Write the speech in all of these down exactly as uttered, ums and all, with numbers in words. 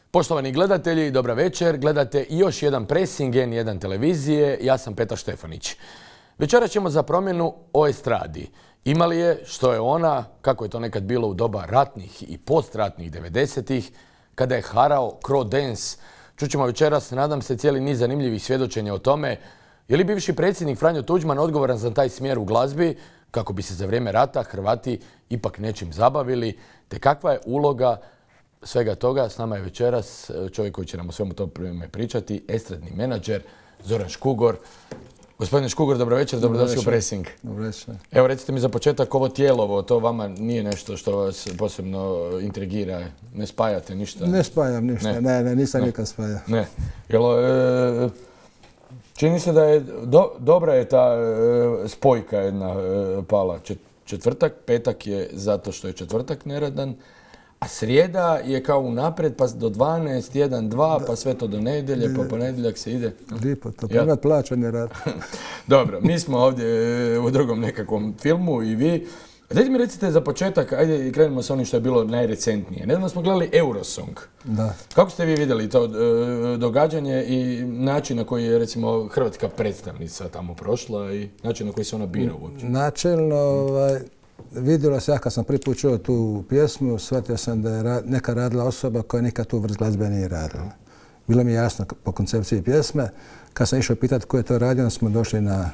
Poštovani gledatelji, dobra večer. Gledate još jedan presing N jedan televizije. Ja sam Petar Štefanić. Večeras ćemo za promjenu o estradi. Ima li je, što je ona, kako je to nekad bilo u doba ratnih i postratnih devedesetih, kada je harao Cro Dance. Čućemo večeras, nadam se, cijeli niz zanimljivih svjedočenja o tome je li bivši predsjednik Franjo Tuđman odgovoran za taj smjer u glazbi, kako bi se za vrijeme rata Hrvati ipak nečim zabavili, te kakva je uloga svega toga. S nama je večeras čovjek koji će nam o svemu tome pričati, estradni menadžer Zoran Škugor. Gospodine Škugor, dobro večer, dobrodošli u Pressing. Dobro večer. Evo, recite mi za početak, ovo tijelovo, to vama nije nešto što vas posebno intrigira? Ne spajate ništa? Ne spajam ništa, ne, ne, ne nisam nikad spajao. Ne. Jel, e, čini se da je, do, dobra je ta e, spojka jedna e, pala. Četvrtak, petak je zato što je četvrtak neradan, a srijeda je kao unaprijed, pa do dvanaest, jedan, dva, pa sve to do nedjelje, pa ponedjeljak se ide. Lipo, to pa imat plaćanje rad. Dobro, mi smo ovdje u drugom nekakvom filmu i vi. Dajte mi recite za početak, ajde i krenemo sa onim što je bilo najrecentnije. Nedavno smo gledali Eurosong. Da. Kako ste vi vidjeli to e, događanje i način na koji je, recimo, hrvatska predstavnica tamo prošla i način na koji se ona bira uopće? Načelno, ovaj, vidjelo se, ja kad sam prvi put čuo tu pjesmu, shvatio sam da je neka radila osoba koja nikad tu vrst glazbe nije radila. Bilo mi je jasno po koncepciji pjesme. Kad sam išao pitati ko je to radio, onda smo došli na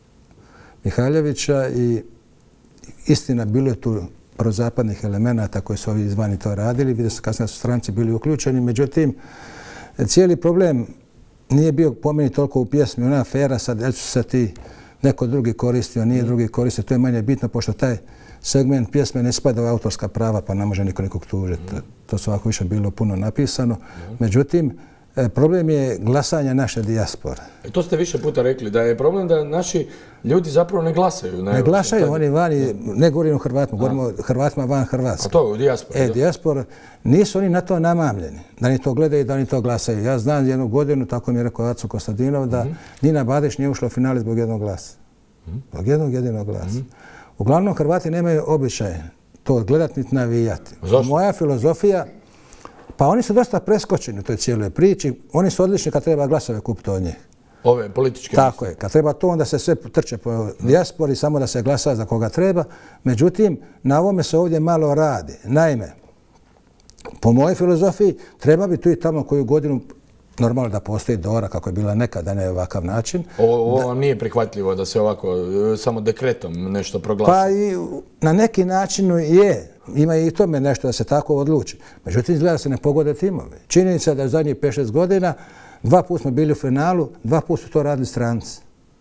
Mihaljevića i istina, bilo je tu prozapadnih elemenata koji su ovi izvani to radili. Vidio se kasnije su stranci bili uključeni. Međutim, cijeli problem nije bio po meni toliko u pjesmi. Ona afera sad, jel su se ti neko drugi koristio, nije drugi koristio. To je manje bitno, pošto taj segment pjesme ne spada u autorska prava, pa ne može niko nikog tužiti. To su ovako više bilo puno napisano. Međutim, problem je glasanja naše dijaspore. E, to ste više puta rekli, da je problem da naši ljudi zapravo ne glasaju. Ne glasaju, oni vani, ne govorimo o Hrvatima, govorimo o Hrvatima van Hrvatske. A to u dijaspori? E, dijaspora, nisu oni na to namamljeni, da oni to gledaju i da oni to glasaju. Ja znam jednu godinu, tako mi je rekao Aco Kostadinov, da Nina Badeš nije ušla u finale zbog jednog glasa. Zbog jednog jedinog glasa. Uglavnom, Hrvati nemaju običaj to gledati niti navijati. Moja filozofija, pa oni su dosta preskočeni u toj cijeloj priči. Oni su odlični kad treba glasove kupiti od njih. Ove političke? Tako je. Kad treba to, onda se sve trče po dijaspori, samo da se glasa za koga treba. Međutim, na ovome se ovdje malo radi. Naime, po mojoj filozofiji, treba bi tu i tamo koju godinu normalno da postoji Dora, kako je bila nekada, ne ovakav način. Ovo vam nije prihvatljivo da se ovako, samo dekretom nešto proglasi? Pa i na neki način je. Ima i tome nešto da se tako odluči. Međutim, izgleda da se ne pogode timovi. Činjenica je da u zadnjih pet šest godina dva puta smo bili u finalu, dva puta su to radili stranci.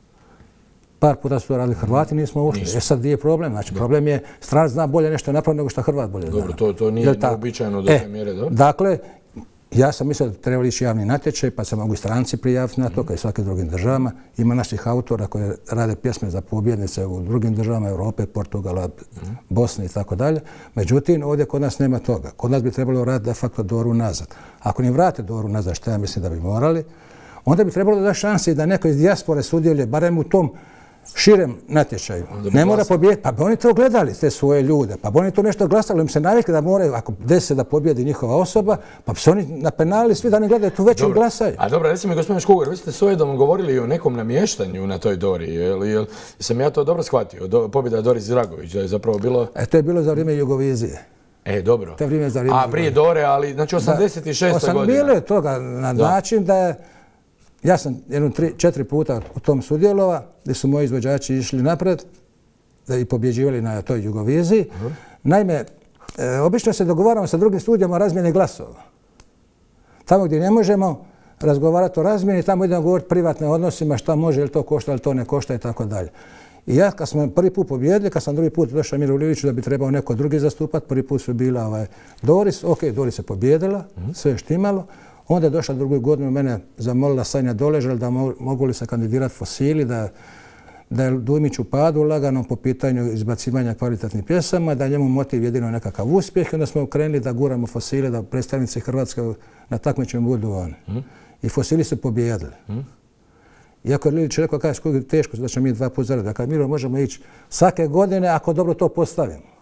Par puta su to radili Hrvati, nismo ušli. E sad gdje je problem? Znači, problem je stranac zna bolje nešto napraviti nego što Hrvat bolje zna. Dobro, to, to nije neobičajno do te mjere, dobro? Dakle, ja sam mislio da treba ići javni natječaj, pa se mogu i stranci prijaviti na to, kao i svakim drugim državama. Ima naših autora koji rade pjesme za pobjednice u drugim državama, Europe, Portugala, Bosne i tako dalje. Međutim, ovdje kod nas nema toga. Kod nas bi trebalo raditi de facto Doru nazad. Ako ni vrate Doru nazad, što ja mislim da bi morali, onda bi trebalo da šanse i da neko iz dijaspore sudjeluje, barem u tom širem natječaju. Ne mora pobijediti. Pa bi oni to gledali, te svoje ljude. Pa bi oni to nešto glasali, im se navikli da moraju, ako desi da pobjedi njihova osoba, pa bi se oni napenalili svi da ne gledaju tu već i glasaju. A dobro, recimo, gospodine Škugor, vi ste s Ojedom govorili o nekom namještanju na toj Dori. Jel, jel, sam ja to dobro shvatio? Do, pobjeda Doris Dragović, da je zapravo bilo... E, to je bilo za vrijeme Jugovizije. E, dobro. To je vrijeme za vrijeme A prije Dore, ali znači osamdeset šesta godina. Bilo je toga na način da je... Ja sam jedno tri, četiri puta u tom sudjelova, gdje su moji izvođači išli napred da i pobjeđivali na toj Jugoviziji. Uh-huh. Naime, e, obično se dogovaramo sa drugim studijama o razmjeni glasova. Tamo gdje ne možemo razgovarati o razmjeni, tamo idemo govoriti o privatnim odnosima, šta može, ili to košta, ili to ne košta i tako dalje. I ja kad smo prvi put pobjedili, kad sam drugi put došao Miru Ljeviću da bi trebao neko drugi zastupati, prvi put su bila ovaj, Doris, ok, Doris je pobjedila, uh-huh. sve je štimalo. Onda je došla drugu godinu, mene zamolila Sanja Doležal da mogu li se kandidirati Fosili, da, da je Dujmić u padu lagano po pitanju izbacivanja kvalitetnih pjesama, da je njemu motiv jedino nekakav uspjeh. Onda smo krenuli da guramo Fosile, da predstavnici Hrvatske na takmičenju budu oni. Mm. I Fosili su pobjedili. Mm. Iako je Lilić rekao, kaže, teško da ćemo mi dva puta zaraditi. Dakle, Miro, možemo ići svake godine ako dobro to postavimo.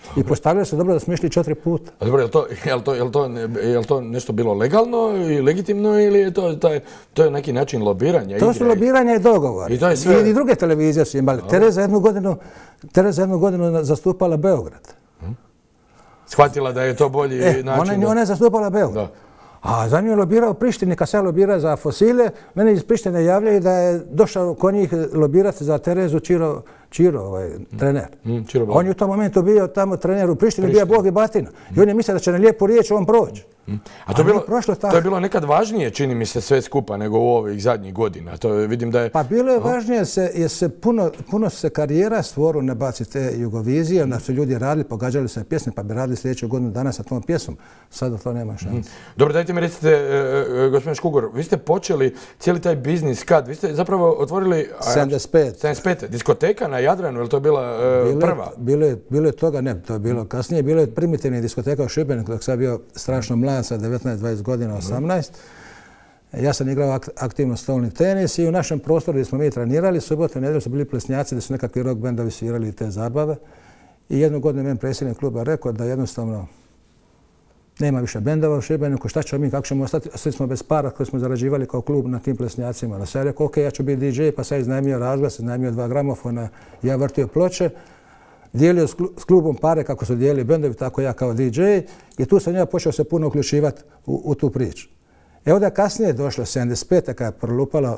I postavljali se dobro da smo išli četiri puta. A dobro, je li to, je li to, je li to, je li to nešto bilo legalno i legitimno ili je to, to, je, to je neki način lobiranja? To su lobiranja i dogovori. I, to je sve... I, i druge televizije su imali. Tereza jednu godinu, Tereza jednu godinu zastupala Beograd. Hmm. Shvatila da je to bolji e, način. Ona, da... ona je zastupala Beograd. Da. A za nju je lobirao Prištini, kad se lobira za fosile, mene iz Prištine javljaju da je došao kod njih lobirati za Terezu Čiro, Čiro ovaj, trener. Mm, Čiro on je u tom momentu bio tamo trener u Prištini, bio Bog i batina. I on je mislio da će na lijepu riječ on proći. Mm. A to je, bilo, to je bilo nekad važnije, čini mi se, sve skupa nego u ovih zadnjih godina. To je, vidim da je... Pa bilo je važnije jer se, jer se puno, puno se karijera stvoru ne baci te Jugovizije, onda su ljudi radili, pogađali se pjesme, pa bi radili sljedeću godinu dana sa tom pjesmom. Sada to nema šanse. Mm. Dobro, dajte mi recite, e, gospodin Škugor, vi ste počeli cijeli taj biznis kad? Vi ste zapravo otvorili... sedamdeset pet. sedamdeset pet. Diskoteka na Jadranu, je li to bila e, bilo prva? Je, bilo, je, bilo je toga, ne, to je bilo kasnije. Bilo je primitivnih diskoteka u Šibeniku, dok sam bio strašno mlad, sa devetnaest dvadeset godina, osamnaest. Ja sam igrao aktivno stolni tenis i u našem prostoru gdje smo mi trenirali, subotu i nedjelju su bili plesnjaci, gdje su nekakvi rock bendovi svirali te zabave. I jednu godinu meni predsjednik kluba rekao da jednostavno nema više bendova u Šibeniku, šta ćemo mi, kako ćemo ostati, svi smo bez para koji smo zarađivali kao klub na tim plesnjacima. Na sve rekao, ok, ja ću biti D J, pa sam iznajmio razglas, iznajmio dva gramofona, ja vrtio ploče, dijelio s klubom pare kako su dijelili bendovi, tako ja kao D J i tu sam ja počeo se puno uključivati u, u tu priču. Evo da kasnije je došlo sedamdeset pete kada je prolupalo,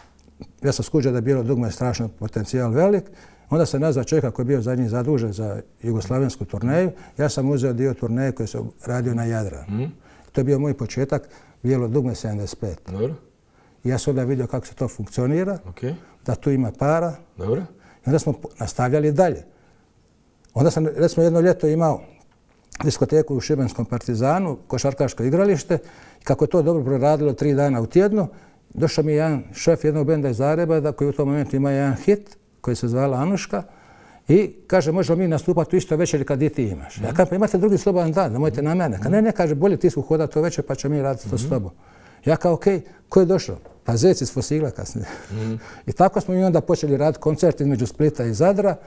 ja sam skuđao da je bilo dugme strašno potencijal velik, onda sam nazvao čovjeka koji je bio zadnji zadužen za jugoslavensku turneju. Ja sam uzeo dio turneje koji sam radio na Jadranu. Mm. To je bio moj početak, bijelo dugme sedamdeset pet. Dobro. I ja sam onda vidio kako se to funkcionira, okay. da tu ima para. Dobro. I onda smo nastavljali dalje. Onda sam, recimo, jedno ljeto imao diskoteku u Šibenskom Partizanu, košarkaško igralište. I kako je to dobro proradilo tri dana u tjednu, došao mi jedan šef jednog benda iz Zagreba, da koji u tom momentu ima jedan hit koji se zvala Anuška i kaže, možemo mi nastupati u istoj večeri kad i ti imaš. Ja kažem, pa imate drugi slobodan dan, nemojte na mene. Kad ne, ne, kaže, bolje ti hodati to večer pa ćemo mi raditi to s tobom. Ja kao, okej, ko je došao? Pa Zec iz Fosila kasnije. I tako smo mi onda počeli raditi koncert između Splita i Zadra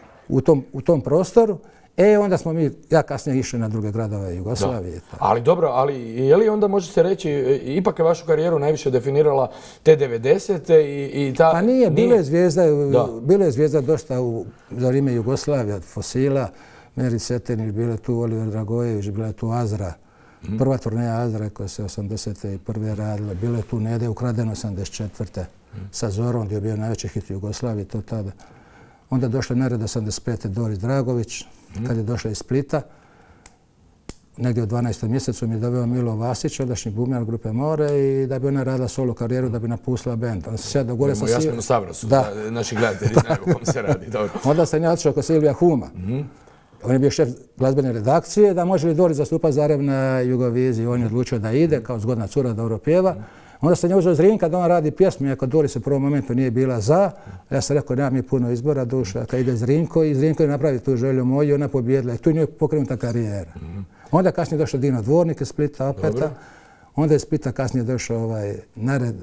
u tom, u tom prostoru. E, onda smo mi, ja kasnije išli na druge gradove Jugoslavije. Da. Ali dobro, ali je li onda može se reći, ipak je vašu karijeru najviše definirala te devedesete i, i ta... Pa nije, bilo je zvijezda, bilo je zvijezda dosta u, za vrijeme Jugoslavije, od Fosila, Meri Setenić, bilo je tu Oliver Dragojević, bila je tu Azra, mm. prva turneja Azra koja se osamdeset prve radila, bilo je tu Nede ukradeno osamdeset četvrte Mm. sa Zorom, gdje je bio najveći hit u Jugoslaviji, to tada. Onda je došla nered osamdeset pete Doris Dragović, mm. kad je došla iz Splita. Negdje u dvanaestom mjesecu mi je doveo Milo Vasić, ondašnji bubnjar grupe More, i da bi ona radila solo karijeru, da bi napustila bend. Onda sam ja dogovorio sa Silvijom. Jasminu Savrasu, da. Naši gledatelji znaju o kom se radi. Dobro. Onda sam ja otišao kod Silvija Huma. Mm. On je bio šef glazbene redakcije, da može li Doris zastupati Zagreb na Jugoviziji. On je odlučio da ide, kao zgodna cura, dobro pjeva. Mm. Onda sam je uzeo Zrinka da on radi pjesmu, iako Doris u prvom momentu nije bila za. Ja sam rekao, nema mi puno izbora duša. Kad ide Zrinko i Zrinko je napravi tu želju moju i ona pobjedila. I tu je njoj pokrenuta karijera. Mm. Onda kasnije došao Dino Dvornik iz Splita opet. Onda je iz Splita kasnije došao ovaj nared.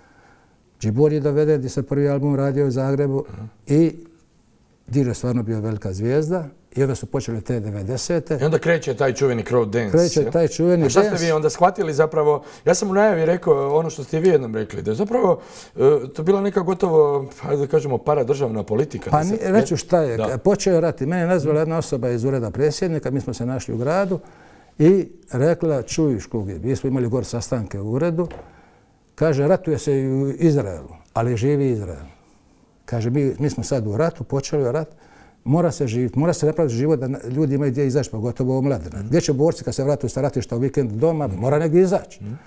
Džibor je doveden gdje se prvi album radio u Zagrebu. Mm. I Dino je stvarno bio velika zvijezda. I onda su počeli te devedesete. I onda kreće taj čuveni crowd dance. Kreće ja? taj čuveni dance. A šta ste vi onda shvatili zapravo? Ja sam u najavi rekao ono što ste vi jednom rekli, da je zapravo to bila neka gotovo, hajde da kažemo, paradržavna politika. Pa se, reću šta je. Da. Počeo je rat i mene je nazvala jedna osoba iz ureda predsjednika, mi smo se našli u gradu i rekla, čuj Škugi, mi smo imali gore sastanke u uredu, kaže, ratuje se i u Izraelu, ali živi Izrael. Kaže, mi, mi smo sad u ratu, počeli rat, mora se živjeti, mora se napraviti život da ljudi imaju gdje izaći, pogotovo omladina. Mm. Gdje će borci kad se vratuju sa ratišta u vikend doma, mm. mora negdje izaći. Mm.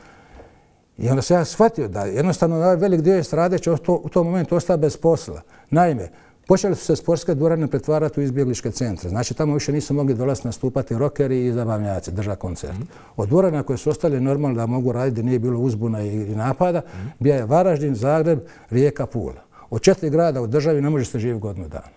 I onda se ja shvatio da jednostavno ovaj velik dio estrade će u tom momentu ostati bez posla. Naime, počeli su se sportske dvorane pretvarati u izbjegličke centre. Znači tamo više nisu mogli dolaziti nastupati rokeri i zabavnjaci, držati koncert. Mm. Od dvorana koje su ostali normalno da mogu raditi, da nije bilo uzbuna i, i napada, mm. bio je Varaždin, Zagreb, Rijeka, Pula. Od četiri grada u državi ne može se živjeti godinu dana.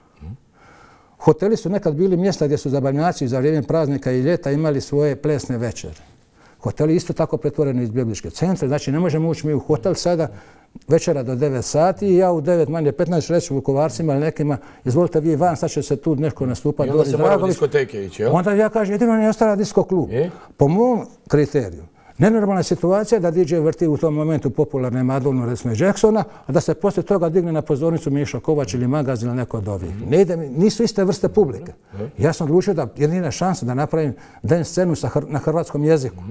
Hoteli su nekad bili mjesta gdje su zabavljači za vrijeme praznika i ljeta imali svoje plesne večere. Hoteli isto tako pretvoreni u izbjegličke centre, znači ne možemo ući mi u hotel sada večera do devet sati i ja u devet manje petnaest reći Vukovarcima ili nekima, izvolite vi van, sad će se tu neko nastupati. I onda se mora u diskoteke ići, jel? Onda ja kažem, jedino ne ostala disko klub. Po mom kriteriju, nenormalna situacija da D J vrti u tom momentu popularne Madonu, recimo Jacksona, a da se poslije toga digne na pozornicu Mišo Kovač ili Magazin ili neko od ovih. Ne ide mi, nisu iste vrste publike. Ja sam odlučio da jedina šansa da napravim dance scenu na hrvatskom jeziku.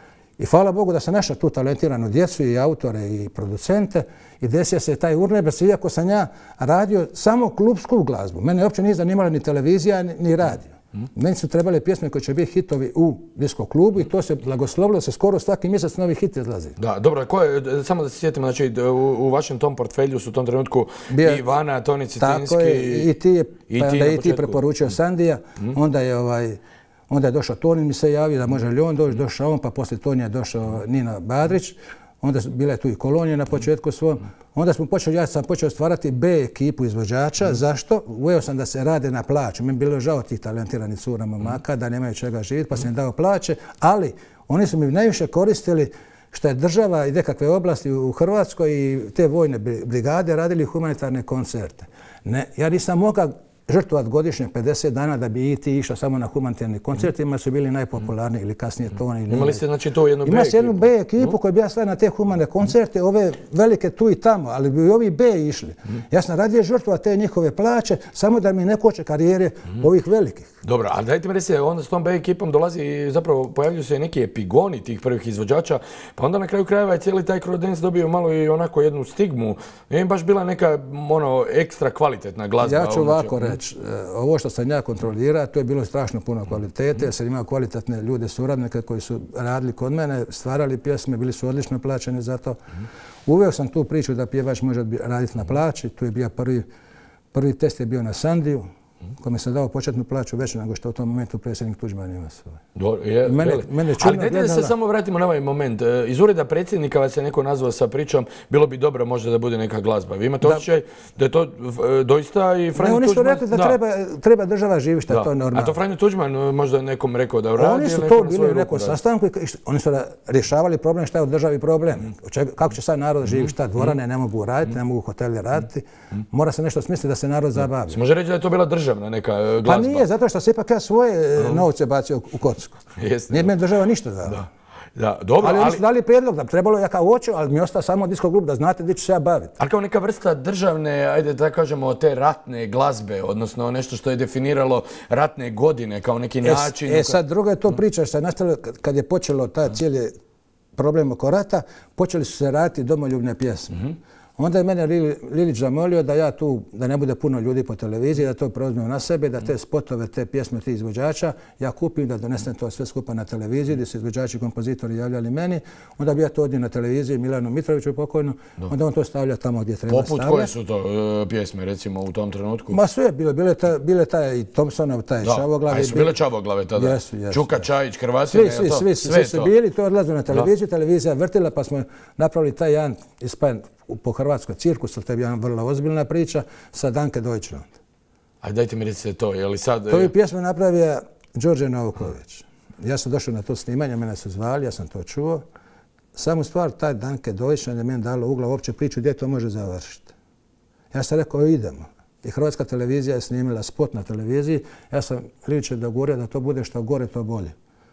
I hvala Bogu da sam našao tu talentiranu djecu i autore i producente i desio se taj urnebes, iako sam ja radio samo klubsku glazbu. Mene uopće nije zanimala ni televizija ni radio. Meni su trebale pjesme koje će biti hitovi u disko klubu i to se blagoslovilo, se skoro svaki mjesec novi hit izlazi. Da, dobro, ko je, samo da se sjetimo, znači u, u vašem tom portfelju su u tom trenutku Bio, i Ivana, Toni Cicinski. Tako je, i ti je, i pa ti onda i ti preporučio Sandija, mm. onda je ovaj, onda je došao Toni, mi se javio da može li on doći, došao on, pa poslije Toni je došao Nina Badrić. Onda bila je tu i Kolonija na početku svom. Onda smo počeli, ja sam počeo stvarati B ekipu izvođača. Zašto? Uveo sam da se rade na plaću. Meni bilo žao tih talentiranih cura momaka da nemaju čega živjeti, pa sam im dao plaće. Ali oni su mi najviše koristili što je država i nekakve oblasti u Hrvatskoj i te vojne brigade radili humanitarne koncerte. Ne, ja nisam mogao žrtvovati godišnje pedeset dana da bi i ti išao samo na humanitarni koncertima, su bili najpopularniji ili kasnije Toni. Imali ste znači to jednu B ekipu? Ima se jednu B ekipu koja bi ja stavio na te humane koncerte, ove velike tu i tamo, ali bi ovi B išli. Ja sam radije žrtvovao te njihove plaće, samo da mi ne koče karijere ovih velikih. Dobro, ali dajte mi recite, onda s tom B ekipom dolazi i zapravo pojavljuju se neki epigoni tih prvih izvođača, pa onda na kraju krajeva je cijeli taj Eurodance dobio malo i onako jednu stigmu. Nije baš bila neka ono ekstra kvalitetna glazba. Ja ću ovako reći, ovo što sam ja kontrolirao, to je bilo strašno puno kvalitete, jer sam imao kvalitetne ljude, suradnike koji su radili kod mene, stvarali pjesme, bili su odlično plaćeni za to. Uveo sam tu priču da pjevač može raditi na plaći, tu je bio prvi, prvi test je bio na Sandiju, kome sam dao početnu plaću veću nego što u tom momentu predsjednik Tuđman ima svoje. Mene, mene Ali dajte da se samo vratimo na ovaj moment. Iz ureda predsjednika vas je neko nazvao sa pričom, bilo bi dobro možda da bude neka glazba. Vi imate osjećaj da je to doista i Franjo Tuđman... Ne, oni su rekli da, da. Treba, treba država živjeti, što je to normalno. A to Franjo Tuđman možda nekom rekao da uradi? Oni su to bili u nekom sastanku i oni su rješavali problem šta je u državi problem. Kako će sad narod živjeti, šta dvorane ne mogu raditi, ne mogu hoteli raditi. Mora se nešto smisliti da se narod zabavi. Može reći da je to bila državna neka glazba? Pa nije, zato što se ipak ja svoje novce bacio u kocku. Nije meni država ništa dala. Da, dobro, ali oni su dali prijedlog da trebalo ja kao hoću, ali mi ostao samo disko klub da znate gdje ću se ja baviti. Ali kao neka vrsta državne, ajde da kažemo, te ratne glazbe, odnosno nešto što je definiralo ratne godine kao neki način. E, e sad druga je to priča što je nastalo kad je počelo taj cijeli problem oko rata, počeli su se raditi domoljubne pjesme. Mm-hmm. Onda je mene Lilić zamolio da ja tu, da ne bude puno ljudi po televiziji, da to preuzmem na sebe, da te spotove, te pjesme, ti izvođača, ja kupim, da donesem to sve skupa na televiziji, gdje su izvođači i kompozitori javljali meni. Onda bi ja to odnio na televiziji Milanu Mitroviću pokojno, onda on to stavlja tamo gdje treba stavljati. Poput koje su to uh, pjesme, recimo, u tom trenutku? Ma sve je bilo, bile, ta, bile taj i Thompsonov, taj da. Čavoglave. A su bile Čavoglave tada? Jesu, jesu. Čuka, Čajić, Hrvatine, svi, svi, svi, svi su bili, to odlazu na televiziju, televizija vrtila, pa smo napravili taj jedan ispan po Hrvatskoj cirkus, ali to je bila vrlo ozbiljna priča, sa Danke Deutschland. Ajde, dajte mi recite to, je li sad... To je pjesmu napravio Đorđe Novaković. Ja sam došao na to snimanje, mene su zvali, ja sam to čuo. Samo stvar, taj Danke Deutschland je meni dalo ugla uopće priču gdje to može završiti. Ja sam rekao, idemo. I Hrvatska televizija je snimila spot na televiziji. Ja sam Lilića dogovorio da to bude što gore, to bolje.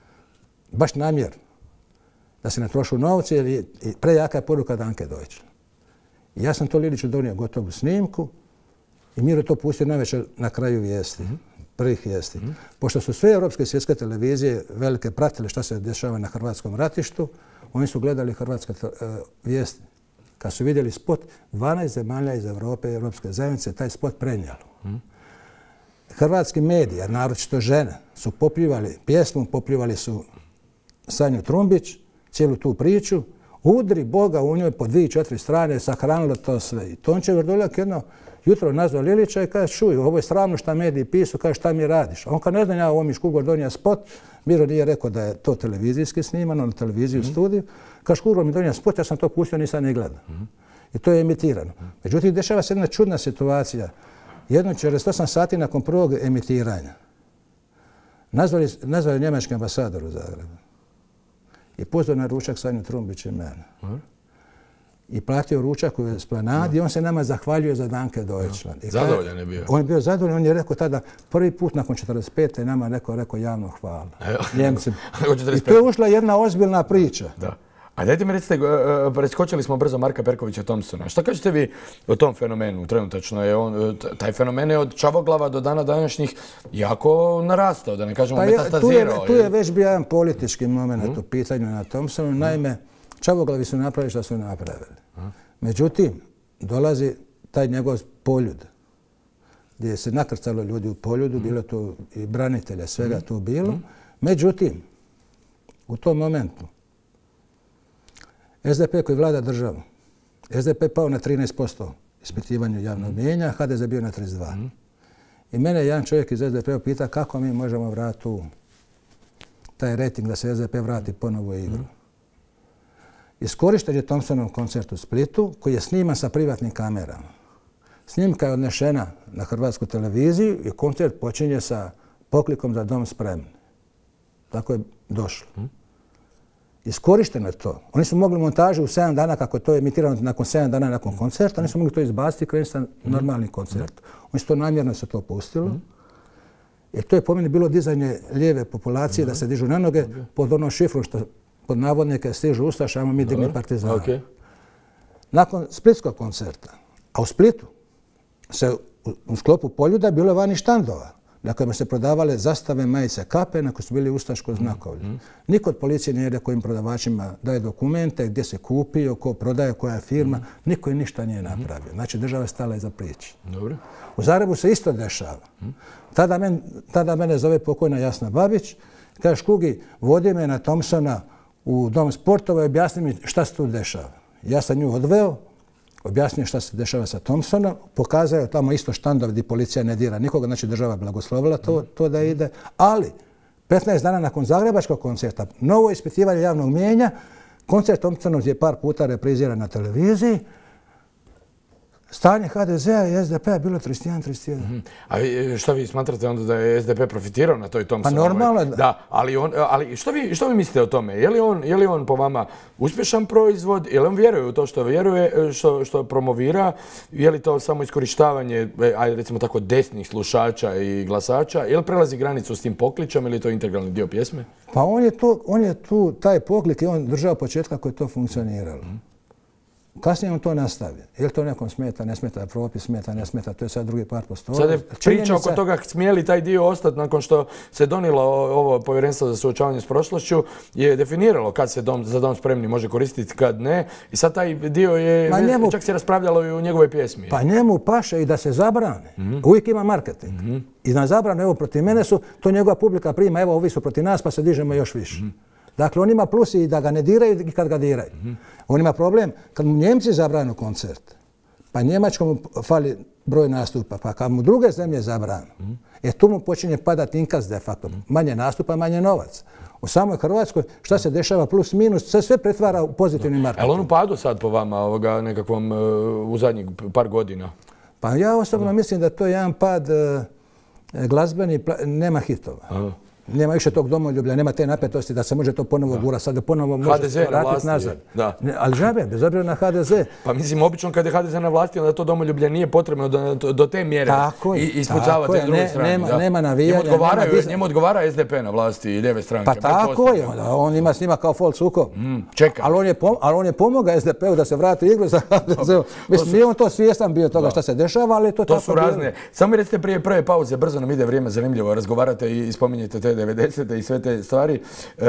Baš namjerno. Da se ne trošu novci, jer je prejaka je poruka Danke Deutschland. Ja sam to Liliću donio gotovu snimku i Miro to pustio najveće na kraju vijesti, prvih vijesti. Pošto su sve europske i svjetske televizije velike pratile što se dešava na hrvatskom ratištu, oni su gledali hrvatske vijesti. Kad su vidjeli spot, dvanaest zemalja iz Europe i Europske zajednice taj spot prenijelo. Hrvatski mediji, naročito žene, su popljivali pjesmu, popljivali su Sanju Trumbić, cijelu tu priču, udri Boga u njoj po dvije, četiri strane, sahranilo to sve. I Tonče Vrdoljak jedno jutro nazvao Lilića i kaže, čuj, ovo je sramno šta mediji pisu, kaže, šta mi radiš? On kaže, ne znam ja, ovo mi Škugor donija spot. Miro nije rekao da je to televizijski snimano, na televiziji u studiju. Kaže, Škugor mi donija spot, ja sam to pustio, nisam ni gledao. I to je emitirano. Međutim, dešava se jedna čudna situacija. Jedno četrdeset osam sati nakon prvog emitiranja nazvali, nazvali njemački ambasador u Zagrebu i pozvao na ručak Sanju Trumbić i mene. i platio ručak u Esplanadi i on se nama zahvaljuje za Danke Deutschland. Zadovoljan je bio. On je bio zadovoljan, on je rekao tada, prvi put nakon četrdeset pete nama rekao, rekao javno hvala. Njemcima. I tu je ušla jedna ozbiljna priča. Da. A dajte mi recite, preskočili smo brzo Marka Perkovića Thompsona. Šta kažete vi o tom fenomenu trenutačno? Je on, taj fenomen je od Čavoglava do dana današnjih jako narastao, da ne kažemo pa metastazirao. Tu je, tu je već bio jedan politički moment mm. u pitanju na Thompsonu. Mm. Naime, Čavoglavi su napravili što su napravili. Mm. Međutim, dolazi taj njegov Poljud, gdje se nakrcalo ljudi u Poljudu, mm. bilo tu i branitelja, svega mm. tu bilo. Mm. Međutim, u tom momentu S D P koji vlada državu, S D P pao na trinaest posto ispitivanju javnog mijenja, H D Z bio na trideset dva. Mm. I mene jedan čovjek iz S D P-a pita kako mi možemo vratiti taj rating da se S D P vrati ponovo u igru. Mm. Iskorišten je Thompsonov koncert u Splitu koji je sniman sa privatnim kamerama. Snimka je odnešena na hrvatsku televiziju i koncert počinje sa poklikom za dom spremni. Tako je došlo. Mm. Iskorišteno je to. Oni su mogli montažu u sedam dana, kako je to emitirano nakon sedam dana nakon koncerta, oni su mogli to izbaciti i krenuti sa normalnim koncertom. Oni su to namjerno se to pustilo. Jer to je po meni bilo dizanje lijeve populacije da se dižu na noge pod onom šifrom što pod navodnike stižu ustaša, ajmo mi digni partizana. Nakon splitskog koncerta, a u Splitu se u sklopu Poljuda bilo je vani štandova na kojima se prodavale zastave, majice, kape na koje su bili ustaško znakovlje. Mm. Niko od policije nije rekao im prodavačima daje dokumente, gdje se kupio, ko prodaje, koja je firma. Mm. Niko im ništa nije napravio. Znači država je stala iza priče. Dobro. U Zagrebu se isto dešava. Mm. Tada, men, tada mene zove pokojna Jasna Babić. Kaže, Škugi, vodi me na Thompsona u dom sportova i objasni mi šta se tu dešava. Ja sam nju odveo, objasnio šta se dešava sa Thompsonom, pokazao tamo isto štandov gdje policija ne dira nikoga, znači država blagoslovila to, to da ide, ali petnaest dana nakon zagrebačkog koncerta, novo ispitivanje javnog mijenja, koncert Thompsonov je par puta repriziran na televiziji, stanje H D Z-a i S D P-a bilo trideset jedan trideset jedan. Mm-hmm. A što vi smatrate onda da je S D P profitirao na toj Thompsonovoj? Pa normalno. Da, ali, on, ali što, vi, što vi mislite o tome? Je li, on, je li on po vama uspješan proizvod? Je li on vjeruje u to što vjeruje, što, što promovira? Je li to samo iskorištavanje, ajde recimo tako, desnih slušača i glasača? Je li prelazi granicu s tim pokličom ili je to integralni dio pjesme? Pa on je, to, on je tu, taj poklik i on držao početka koji je to funkcioniralo. Mm. Kasnije on to nastavio. Je li to nekom smeta, ne smeta, propis smeta, ne smeta, to je sad drugi par postoji. Sad je priča oko toga smije li taj dio ostati nakon što se donijelo ovo povjerenstvo za suočavanje s prošlošću, je definiralo kad se dom, za dom spremni može koristiti, kad ne. I sad taj dio je, njemu, čak se raspravljalo i u njegovoj pjesmi. Pa njemu paše i da se zabrane. Mm-hmm. Uvijek ima marketing. Mm-hmm. I na zabrane, evo, protiv mene su, to njegova publika prima, evo, ovi su protiv nas, pa se dižemo još više. Mm-hmm. Dakle, on ima plus i da ga ne diraju i kad ga diraju. Mm-hmm. On ima problem kad mu Njemci zabranu koncert, pa Njemačkom mu fali broj nastupa, pa kad mu druge zemlje zabranu, mm-hmm. e tu mu počinje padati inkaz de facto. Manje nastupa, manje novac. U samoj Hrvatskoj šta se dešava plus minus, sve sve pretvara u pozitivni marketing. Je li on u padu sad po vama ovoga nekakvom u zadnjih par godina? Pa ja osobno mislim da to je jedan pad glazbeni, nema hitova. Aha. Nema više tog domoljublja, nema te napetosti da se može to ponovo gura, sad da ponovo može se vratiti nazad. Da. Ne, ali žabe, bez obzira na H D Z. Pa mislim, obično kad je H D Z na vlasti, onda to domoljublje nije potrebno do, do te mjere i ispucava te druge strane. Nema, da. nema navijanja. Njemu odgovara, nema njemu odgovara S D P na vlasti i lijeve stranke. Pa tako je, on ima s njima kao fol sukob. Mm, čeka. Ali on je, pom ali on je pomogao S D P-u da se vrati igru za H D Z. Mislim, nije on to svjestan bio toga šta se dešava, ali to, to su razne. Samo mi recite prije prve pauze, brzo nam ide vrijeme, zanimljivo, razgovarate i spominjete te devedesete i sve te stvari. E,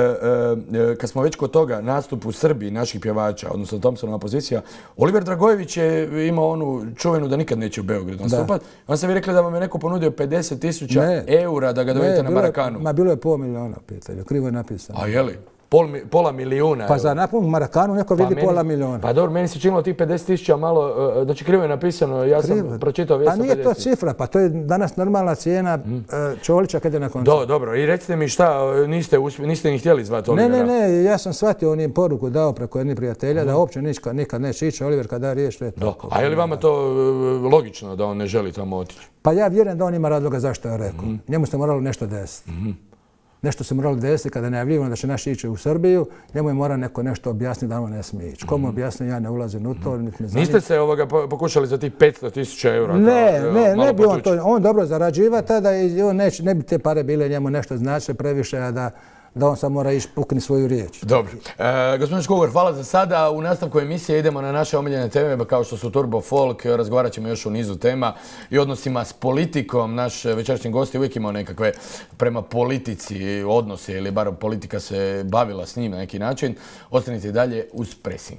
e, kad smo već kod toga, nastup u Srbiji naših pjevača, odnosno Thompsonova pozicija, Oliver Dragojević je imao onu čuvenu da nikad neće u Beogradu nastupati. On sam vi rekli da vam je neko ponudio pedeset tisuća eura da ga dovedete na Marakanu. Ma bilo je pol miliona pitanja, krivo je napisano. A je li? Pol, pola milijuna. Pa za napun Marakanu neko vidi pa pola milijuna. Pa dobro, meni se činilo tih pedeset tisuća malo, znači krivo je napisano, ja krivo. sam pročitao vijest. Pa nije to cifra, pa to je danas normalna cijena mm. Čolića kad je na koncu. Do, dobro, i recite mi šta, niste, uspje, niste ni htjeli zvati Olivera? Ne, ne, ne, ja sam shvatio, on je poruku dao preko jednih prijatelja mm. da uopće nikad, nikad neće ići, Oliver kada riješi, to je tako. A je li vama to logično da on ne želi tamo otići? Pa ja vjerujem da on ima razloga zašto je rekao. Mm. Njemu se moralo nešto desiti. Mm. nešto se moralo desiti kada je najavljivano da će naši ići u Srbiju, njemu je mora neko nešto objasniti da on ne smije ići. Komu objasnio, ja ne ulazim u to, niti ne znam. Niste se ovoga pokušali za tih petsto tisuća eura? Ne, ne, ne bi on to, on dobro zarađiva tada i on neće, ne bi te pare bile njemu nešto znače previše, a da da on sad mora ići pukni svoju riječ. Dobro. E, gospodin Škugor, hvala za sada. U nastavku emisije idemo na naše omiljene teme kao što su Turbo Folk. Razgovarat ćemo još o nizu tema i odnosima s politikom. Naš večerašnji gost je uvijek imao nekakve prema politici odnose ili bar politika se bavila s njim na neki način. Ostanite i dalje uz Pressing.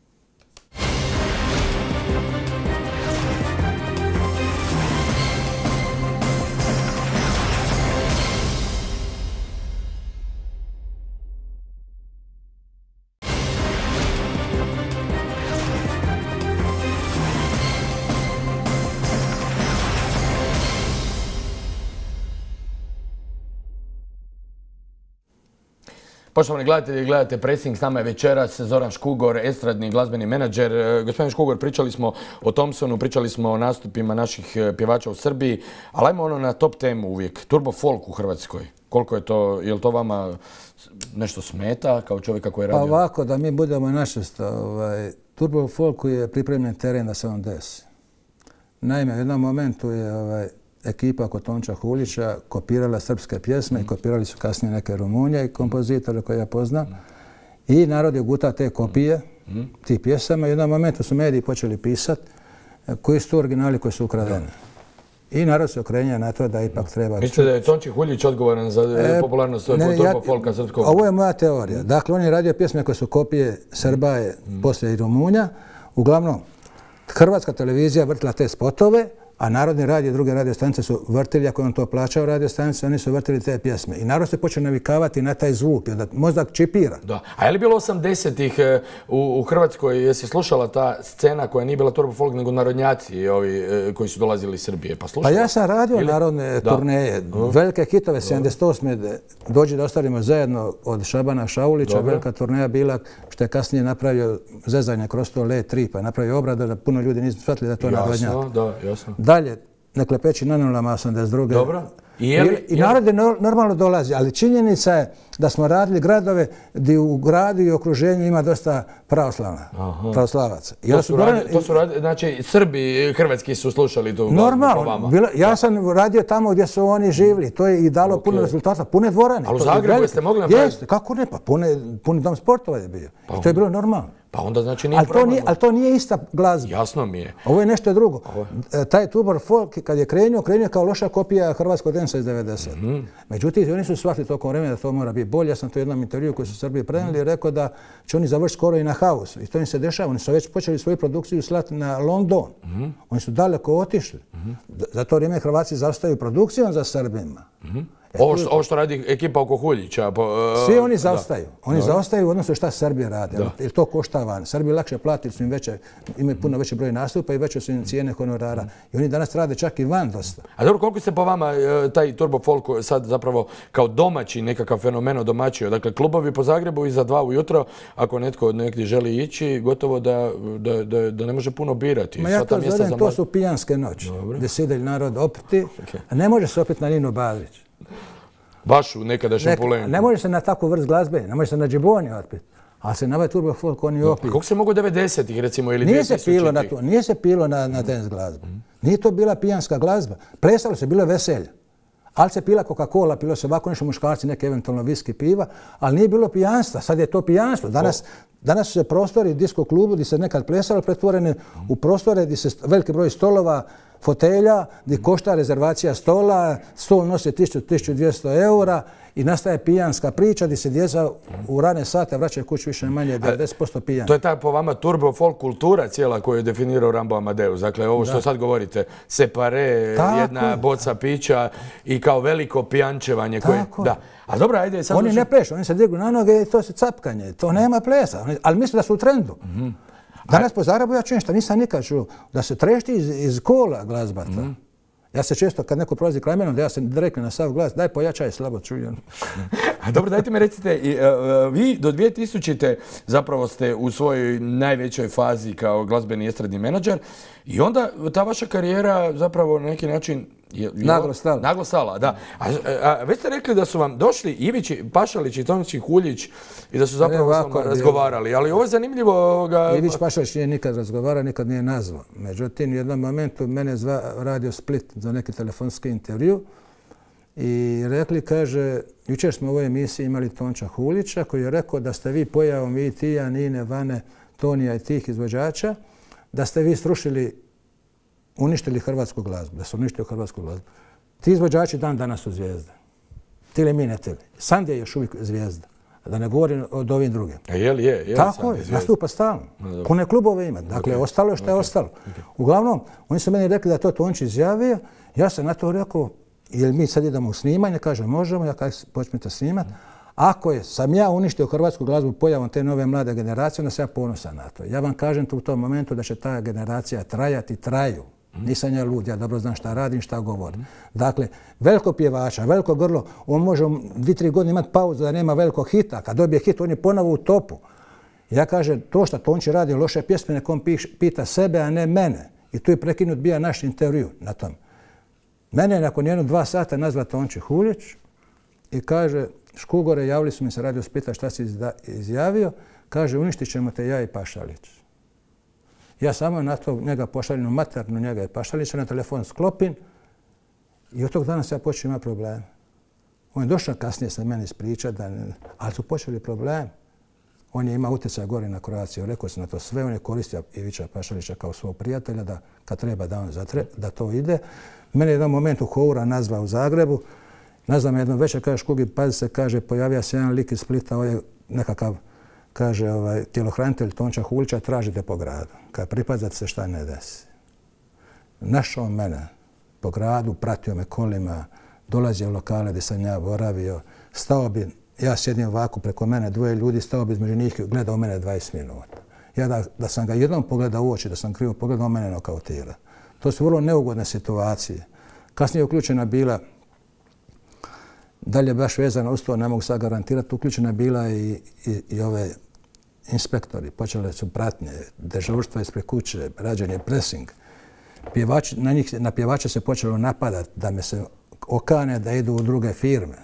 Poštovani gledatelji, gledate Pressing, s nama je večeras Zoran Škugor, estradni glazbeni menadžer. Gospodin Škugor, pričali smo o Thompsonu, pričali smo o nastupima naših pjevača u Srbiji, ali ajmo ono na top temu uvijek, Turbo Folk u Hrvatskoj. Koliko je to, je li to vama nešto smeta kao čovjeka koji je radio? Pa ovako, da mi budemo načisto, ovaj, Turbo Folku je pripremljen teren da se on desi. Naime, u jednom momentu je ovaj, ekipa kod Tonča Hulića kopirala srpske pjesme i kopirali su kasnije neke Rumunje i kompozitore koje ja poznam. I narod je gutao te kopije tih pjesama i u jednom momentu su mediji počeli pisati koji su to originali koji su ukradeni. I narod se okrenja na to da ipak treba... Mislite da je Tonči Huljić odgovoran za popularnost Turbo Folka srpskog? Ovo je moja teorija. Dakle, on je radio pjesme koje su kopije Srbaje, poslije i Rumunja. Uglavnom, hrvatska televizija vrtila te spotove, a Narodni radio i druge radio stanice su vrtili, ako je on to plaćao radio stanice, oni su vrtili te pjesme. I narod se počeo navikavati na taj zvuk, jer da mozak čipira. Da. A je li bilo osamdesetih u, u Hrvatskoj, jesi slušala ta scena koja nije bila Turbo Folk, nego narodnjaci ovi, koji su dolazili iz Srbije? Pa, pa ja sam radio ili... narodne da. turneje, velike hitove, sedamdeset osme Dođi da ostavimo zajedno od Šabana Šaulića, Dobre. velika turneja bila, što je kasnije napravio zezanje kroz to L tri, pa je napravio obradu da puno ljudi nisu shvatili da to je narodnjak. Jasno, da, jasno. Dalje, Neklepeći na nulama osamdeset druge Dobro. I, je li, I, i narod je normalno dolazi, ali činjenica je da smo radili gradove gdje u gradu i okruženju ima dosta pravoslavna, pravoslavaca. To su, radi, to su radi, znači Srbi hrvatski su slušali tu normalno, po vama? Bilo, ja sam radio tamo gdje su oni živjeli, to je i dalo okay. puno rezultata, pune dvorane. Ali u Zagrebu jeste mogli napraviti? Jeste, kako ne, pa pune, puni dom sportova je bio. Pa, to je bilo normalno. Pa onda znači nije ali to nije, ali to nije ista glazba. Jasno mi je. Ovo je nešto drugo. Ovo. Taj Turbo Folk kad je krenuo, krenuo kao loša kopija hrvatskog dansa iz devedesetih. Mm-hmm. Međutim, oni su shvatili tokom vremena da to mora biti bolje. Ja sam to u jednom intervju koji su u Srbiji prenijeli rekao da će oni završiti skoro i na Hausu. I to im se dešava. Oni su već počeli svoju produkciju slati na London. Mm-hmm. Oni su daleko otišli. Mm-hmm. Za to vrijeme Hrvatski zaostaju produkcijom za Srbima. Mm-hmm. Ovo što, ovo što radi ekipa oko Huljića. Po, uh, Svi oni zaostaju. Da. Oni da. zaostaju u odnosu što Srbi rade. Jer to košta van. Srbi lakše platili su im veće, imaju puno veći broj nastupa i veće su im cijene honorara. Mm. I oni danas rade čak i van dosta. A dobro, koliko se po vama taj Turbo Folk sad zapravo kao domaći nekakav fenomen domaćio? Dakle, klubovi po Zagrebu iza dva ujutro, ako netko negdje želi ići, gotovo da, da, da, da ne može puno birati. Ma ja to zovem, to su pijanske noći. Dobro. Gdje se ide narod opiti, okay. a ne može se opiti na Ninu Badrić. Baš u nekadašnjem Nek, Pulenku. Ne može se na takvu vrst glazbe, ne može se na džiboni otpiti. A se na ovaj Turbo Folk oni opiti. Kako se mogu devedesetih recimo ili nije se pilo na to, nije se pilo na, na dance glazbu. Mm. Nije to bila pijanska glazba. Plesalo se, bilo je veselje. Ali se pila Coca-Cola, pilo se ovako nešto muškarci, neke eventualno viski piva, ali nije bilo pijanstva. Sad je to pijanstvo. Danas, danas su se prostori disko klubu gdje se nekad plesalo pretvorene u prostore gdje se veliki broj stolova, fotelja, gdje košta rezervacija stola, stol nosi tisuću do tisuću dvjesto eura i nastaje pijanska priča gdje se djeca u rane sate vraćaju kući više manje devedeset posto pijani. To je ta po vama Turbo Folk kultura cijela koju je definirao Rambo Amadeus. Dakle, ovo što da. sad govorite, separe, tako, jedna boca pića i kao veliko pijančevanje. Koje, da. A dobro, ajde sad... Oni ne plešu, oni se dignu na noge i to se capkanje. To nema plesa, oni, ali misle da su u trendu. Mm-hmm. Danas po Zagrebu ja čujem što nisam nikad čuo, da se trešti iz, iz kola glazba. Mm. Ja se često kad neko prolazi kraj menom, da ja se direktno na sav glas, daj pojačaj slabo čujem. A dobro, dajte mi recite, uh, vi do dvije tisućite zapravo ste u svojoj najvećoj fazi kao glazbeni estradni menadžer i onda ta vaša karijera zapravo na neki način Naglo stala. Naglo stala, da. A, a već ste rekli da su vam došli Ivić, Pašalić i Tonči Huljić i da su zapravo s vama razgovarali. Ali ovo je zanimljivo... Ivić Pašalić nije nikad razgovarao, nikad nije nazvao. Međutim, u jednom momentu mene zva Radio Split za neki telefonski intervju i rekli, kaže, jučer smo u ovoj emisiji imali Tonča Huljića koji je rekao da ste vi pojavom, vi, Tija, Nine, Vane, Tonija i tih izvođača, da ste vi srušili, uništili hrvatsku glazbu, da su uništili hrvatsku glazbu. Ti izvođači dan danas su zvijezde. Tili mi ne tili. Sandje je još uvijek zvijezda. Da ne govorim od ovim drugim. A je li je? je li Tako je, nastupa stalno. Pune klubove ima. Dakle, okay. ostalo je što je okay. ostalo. Okay. Uglavnom, oni su meni rekli da to Tonči izjavio. Ja sam na to rekao, jel mi sad idemo u snimanje? Kaže, možemo. Ja kažem, počnite snimati. Ako je, sam ja uništio hrvatsku glazbu pojavom te nove mlade generacije, onda sam ja ponosan na to. Ja vam kažem tu u tom momentu da će ta generacija trajati i traju. Nisam ja lud, ja dobro znam šta radim, šta govorim. Dakle, veliko pjevača, veliko grlo, on može dvi, tri godine imati pauzu da nema velikog hita. Kad dobije hit, on je ponovo u topu. Ja kažem, to što Tonči radi loše pjesme, nek on pita sebe, a ne mene. I tu je prekinut bio naš intervju na tom. Mene je nakon jedno dva sata nazva Tonči Huljić i kaže, Škugore, javili su mi se Radio Splita šta si izjavio, kaže, uništit ćemo te ja i Pašalić. Ja samo na to njega pošaljem u maternu, njega i Pašalića, na telefon sklopim i od tog dana se ja počeo imati problem. On je došao kasnije sa meni ispričati, ali su počeli problem. On je imao utjecaj gore na Croaciju, rekao sam na to sve, on je koristio Ivića Pašalića kao svog prijatelja, da kad treba da on zatre, da to ide. Mene je jedan moment u Houra nazvao u Zagrebu, nazvao me jednom večer, kaže, Škugi, pazi se, kaže, pojavio se jedan lik iz Splita, ovdje nekakav, kaže, ovaj, tjelohranitelj Tonča Huljića, tražite po gradu. Kad pripazate se šta ne desi. Našao mene po gradu, pratio me kolima, dolazio u lokale gdje sam ja boravio, stao bi, ja sjedim ovako preko mene, dvoje ljudi, stao bi između njih i gledao mene dvadeset minuta. Ja da, da sam ga jednom pogledao u oči, da sam krivo pogledao, mene nokautira. To su vrlo neugodne situacije. Kasnije je uključena bila, dalje baš vezano uz to, ne mogu sad garantirati, uključena bila i, i, i ove inspektori. Počele su pratnje, dežurstva ispred kuće, rađenje, pressing. Pjevači, na, njih, na pjevače se počelo napadati da me se okane da idu u druge firme.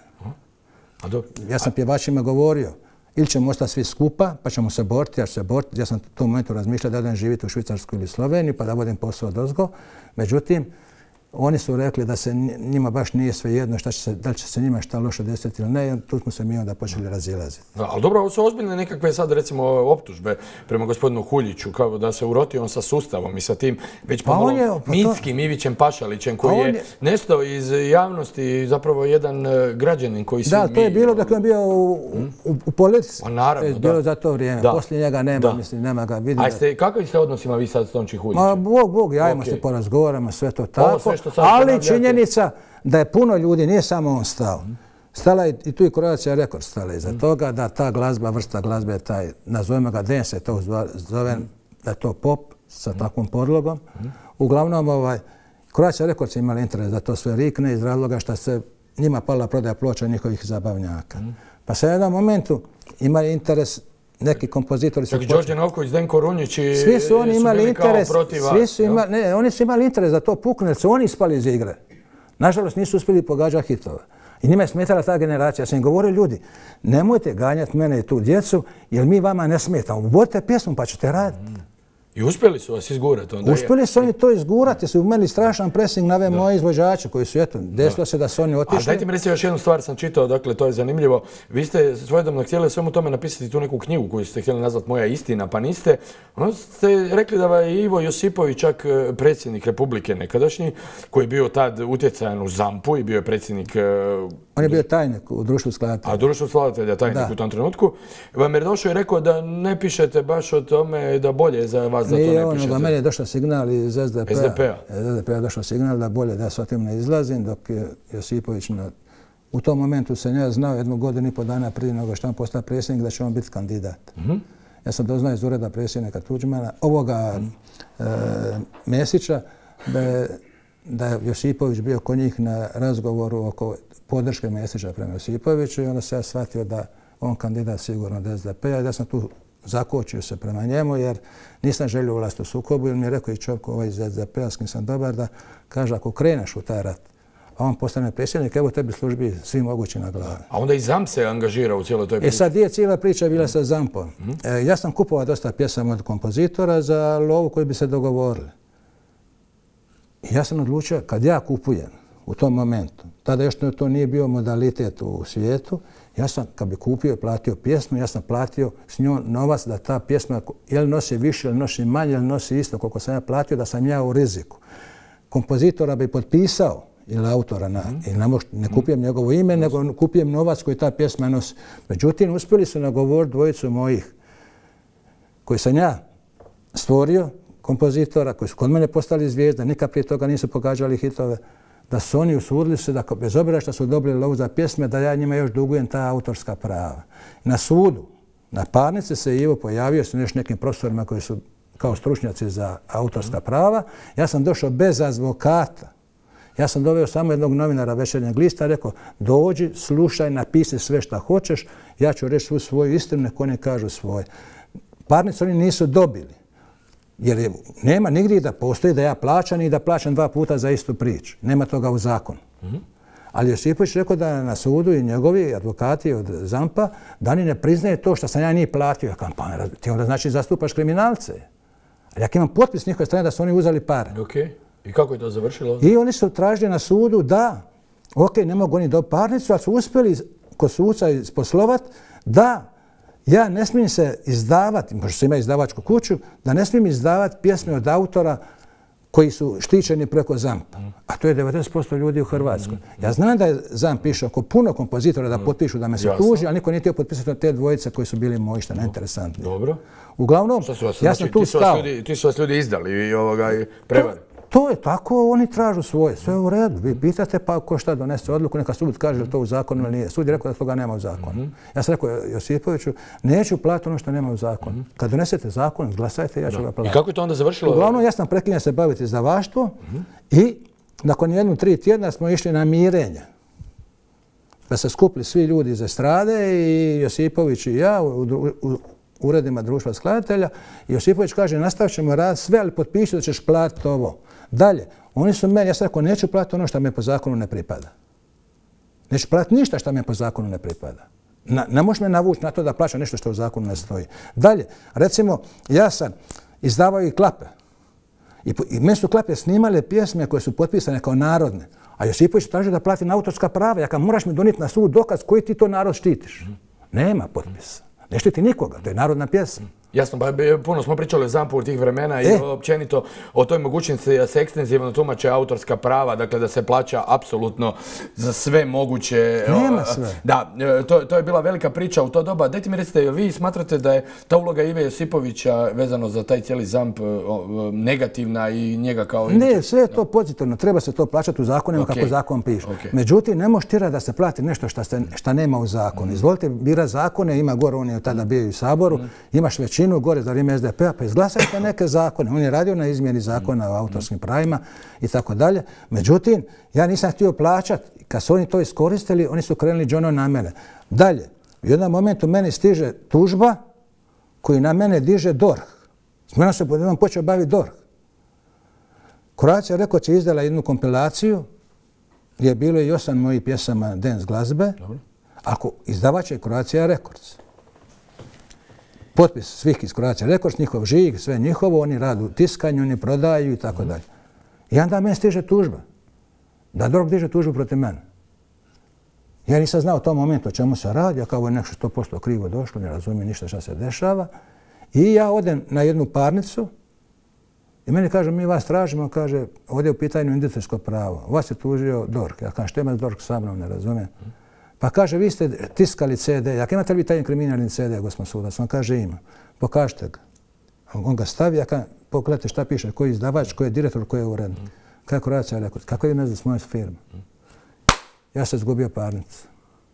A do... Ja sam pjevačima govorio, ili ćemo ostati svi skupa, pa ćemo se boriti, ja ću se boriti. Ja sam u tom momentu razmišljao da odem živjeti u Švicarsku ili Sloveniju, pa da vodim posao odozgo. Međutim, oni su rekli da se njima baš nije svejedno šta će se, da li će se njima šta loše desiti ili ne. Tu smo se mi onda počeli razilaziti. Da, ali dobro, ovo su ozbiljne nekakve sad recimo optužbe prema gospodinu Huljiću, kao da se urotio on sa sustavom i sa tim već pomalo pa je, pa mitskim to... Ivićem Pašalićem koji je, je nestao iz javnosti, zapravo jedan građanin koji da, mi... Da, to je bilo dok je on bio u, hmm? u, u politici. Pa naravno, to je bilo da. za to vrijeme. Da. Poslije njega nema, da. mislim, nema ga vidim. A ste, kakvi ste odnosima vi sad s Tonči Huljićem? Ma, Bog, Bog, javimo okay. se porazgovaramo, sve to tako. Ali činjenica da je puno ljudi, nije samo on stao. Stala je i tu i Croatia Records stala iza toga da ta glazba, vrsta glazbe, taj, nazovemo ga dance, to zove da je to pop sa takvom podlogom. Uglavnom, ovaj, Croatia Records imali interes da to sve rikne iz razloga što se njima pala prodaja ploča njihovih zabavnjaka. Pa sa jednom momentu imali interes neki kompozitori su... Čak i Đorđe Novković, Zdenko Runjić i svi su oni imali interes, protiv vas. Svi su imali, ne, oni su imali interes da to pukne, jer su oni ispali iz igre. Nažalost, nisu uspjeli pogađati hitove. I njima je smetala ta generacija. Ja sam im govorio, ljudi, nemojte ganjati mene i tu djecu, jer mi vama ne smetamo. Uvodite pjesmu pa ćete raditi. I uspjeli su vas izgurati onda? Uspjeli su oni to izgurati, su imali strašan pressing na ove da. moje izvođače koji su, eto, desilo se da su oni otišli. A dajte mi reći još jednu stvar, sam čitao, dakle, to je zanimljivo. Vi ste svojedobno htjeli svemu tome napisati tu neku knjigu koju ste htjeli nazvati Moja istina, pa niste. Onda ste rekli da je Ivo Josipović, čak predsjednik Republike nekadašnji, koji je bio tad utjecajan u zampu i bio je predsjednik... On je bio tajnik u društvu skladatelja. A društvu skladatelja, tajnik da. u tom trenutku. Vam je došao i rekao da ne pišete baš o tome, da bolje za vas da to ne pišete. Nije ono, meni je došao signal iz es de pe a. es de pe a. es de pe a je došao signal da bolje da s otim ne izlazim, dok je Josipović na... U tom momentu sam ja znao jednu godinu i po dana prije nego što on postao predsjednik da će on biti kandidat. Mm-hmm. Ja sam doznao iz ureda predsjednika Tuđmana, ovoga mm. e, Mesića, da je, da je Josipović bio kod njih na razgovoru oko podrške Mesića prema Josipoviću i onda se ja shvatio da on kandidat sigurno od es de pe a i da sam tu zakočio se prema njemu jer nisam želio ulaziti u sukobu jer mi je rekao i čovjek ovaj iz es de pe a s kim sam dobar da kaže ako kreneš u taj rat a on postane predsjednik, evo tebi službi svi mogući na glavi. A onda i ZAMP se angažira u cijeloj toj priči. E sad je cijela priča bila sa ZAMPom. E, ja sam kupovao dosta pjesama od kompozitora za lovu koji bi se dogovorili. I ja sam odlučio, kad ja kupujem u tom momentu, tada još to nije bio modalitet u svijetu, ja sam, kad bi kupio i platio pjesmu, ja sam platio s njom novac da ta pjesma, jel nosi više, jel nosi manje, jel nosi isto, koliko sam ja platio, da sam ja u riziku. Kompozitora bi potpisao, ili autora, na, mm. i ne, mož, ne kupijem mm. njegovo ime, mm. nego kupijem novac koji ta pjesma nosi. Međutim, uspjeli su nagovoriti dvojicu mojih, koji sam ja stvorio, kompozitora, koji su kod mene postali zvijezda, nikad prije toga nisu pogađali hitove, da su oni usudili se da, bez obzira što su dobili lovu za pjesme, da ja njima još dugujem ta autorska prava. Na sudu, na parnici se Ivo pojavio s još nekim profesorima koji su kao stručnjaci za autorska prava. Ja sam došao bez advokata. Ja sam doveo samo jednog novinara Večernjeg lista, rekao, dođi, slušaj, napiši sve što hoćeš, ja ću reći svu svoju istinu, nek oni kažu svoje. Parnicu oni nisu dobili. Jer je, nema nigdje da postoji da ja plaćam i da plaćam dva puta za istu priču. Nema toga u zakonu. Mm-hmm. Ali Josipović rekao da na sudu i njegovi advokati od ZAMP-a da oni ne priznaje to što sam ja njih platio. Ja kažem, pa ti onda znači zastupaš kriminalce. Ali ja imam potpis njihove strane da su oni uzeli pare. Okay. I kako je to završilo? I oni su tražili na sudu da, ok, ne mogu oni dobiti parnicu, ali su uspjeli kod suca isposlovati da ja ne smijem se izdavati, možda se ima izdavačku kuću, da ne smijem izdavati pjesme od autora koji su štićeni preko ZAMP-a. A to je devedeset posto ljudi u Hrvatskoj. Ja znam da je ZAMP išao oko puno kompozitora da potpišu da me se tuži, ali niko nije htio potpisati od te dvojice koji su bili moji, što najinteresantniji. Dobro. Uglavnom, ja sam tu stao. Ti su vas ljudi izdali i prevari. To je tako, oni tražu svoje, sve u redu. Vi pitate pa ko šta donese odluku, neka sud kaže da to u zakonu ili nije. Sud je rekao da toga nema u zakonu. Mm-hmm. Ja sam rekao Josipoviću, neću platiti ono što nema u zakonu. Mm-hmm. Kad donesete zakon, glasajte, ja ću da. ga platiti. I kako je to onda završilo? Uglavnom, ja sam prekinjen se baviti izdavaštvom mm-hmm. i nakon jednu tri tjedna smo išli na mirenje. Pa se skupili svi ljudi iz estrade i Josipović i ja u, u, u uredima društva skladatelja. I Josipović kaže, nastavit ćemo rad sve, ali potpiši da ćeš platiti ovo. Dalje, oni su meni, ja sam rekao, neću platiti ono što me po zakonu ne pripada. Neću platiti ništa što me po zakonu ne pripada. Na, ne možeš me navući na to da plaćam nešto što u zakonu ne stoji. Dalje, recimo, ja sam izdavao i klape. I, i meni su klape snimale pjesme koje su potpisane kao narodne. A Josipović traži da platim autorska prava. Ja kam moraš mi donijeti na sud dokaz koji ti to narod štitiš. Nema potpisa. Ne štiti nikoga, to je narodna pjesma. Jasno, pa puno smo pričali o ZAMP-u tih vremena i e. općenito o toj mogućnosti da se ekstenzivno tumače autorska prava, dakle da se plaća apsolutno za sve moguće. Nema sve. Da, to, to je bila velika priča u to doba. Dajte mi recite, vi smatrate da je ta uloga Ive Josipovića vezano za taj cijeli ZAMP negativna i njega kao... Ne, sve je to pozitivno. Treba se to plaćati u zakonima okay. kako zakon piše. Okay. Međutim, ne može tjerati da se plati nešto što, ste, što nema u zakonu. Mm. Izvolite bira zakone, ima gore, on je tada bio u Saboru, mm. imaš većinu gore za vrijeme S D P-a, pa izglasajte neke zakone. On je radio na izmjeni zakona o autorskim pravima i tako dalje. Međutim, ja nisam htio plaćati. Kad su oni to iskoristili, oni su krenuli džono na mene. Dalje, u jednom momentu meni stiže tužba koji na mene diže D O R H. S menom se jednom počeo baviti D O R H. Croatia Records je izdala jednu kompilaciju gdje je bilo i osam mojih pjesama dance glazbe. Dobro. Ako izdavač je Croatia Records. Potpis svih iz Croatia Records, njihov žig, sve njihovo, oni radu tiskanju, oni prodaju i tako dalje. I onda meni stiže tužba. Da D O R H diže tužbu protiv mene. Ja nisam znao u tom momentu o čemu se radi, a kao je nešto sto posto krivo došlo, ne razumijem ništa što se dešava. I ja odem na jednu parnicu i meni kaže, mi vas tražimo, kaže, ovdje je u pitanju industrijsko pravo. Vas je tužio D O R H. Ja kažem, što ima D O R H sa mnom, ne razumijem. Pa kaže, vi ste tiskali C D. Jak imate li taj inkriminalni C D, gospod sudac? On kaže, ima. Pokažite ga. On ga stavi, ja kažem, pogledajte šta piše, koji je izdavač, koji je direktor, koji je urednik. Kako Croatia Records? Kako je veze s mojom firmom? Ja sam izgubio parnicu.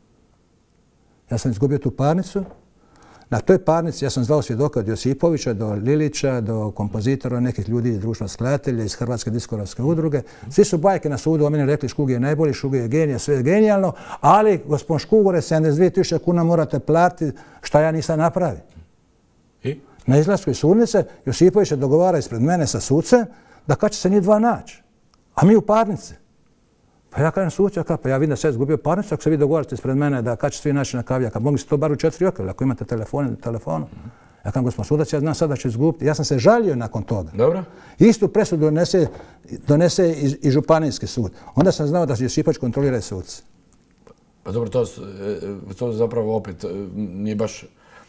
Ja sam izgubio tu parnicu. Na toj parnici ja sam zvao svjedoka od Josipovića do Lilića, do kompozitora, nekih ljudi iz društva skladatelja, iz Hrvatske diskografske udruge. Svi su bajke na sudu o meni rekli Škugi je najbolji, Škugi je genija, sve je genijalno, ali gospodin Škugore, sedamdeset dvije tisuće kuna morate platiti šta ja nisam napravio. I? Na izlasku iz sudnice Josipović je dogovara ispred mene sa sucem da kad će se njih dva naći. A mi u parnici. Pa ja kažem suci, pa ja vidim da se izgubio parnicu, ako se vi dogovarate ispred mene da kad će svi naći na kavijaka, mogli ste to bar u četiri oka, ako imate telefon, telefonu. Ja kažem, gospodin sudac, ja znam sad da ću izgubiti. Ja sam se žalio nakon toga. Dobro. Istu presudu donese, donese i, i županijski sud. Onda sam znao da Josipović kontrolira i suci. Pa dobro, to, to zapravo opet nije baš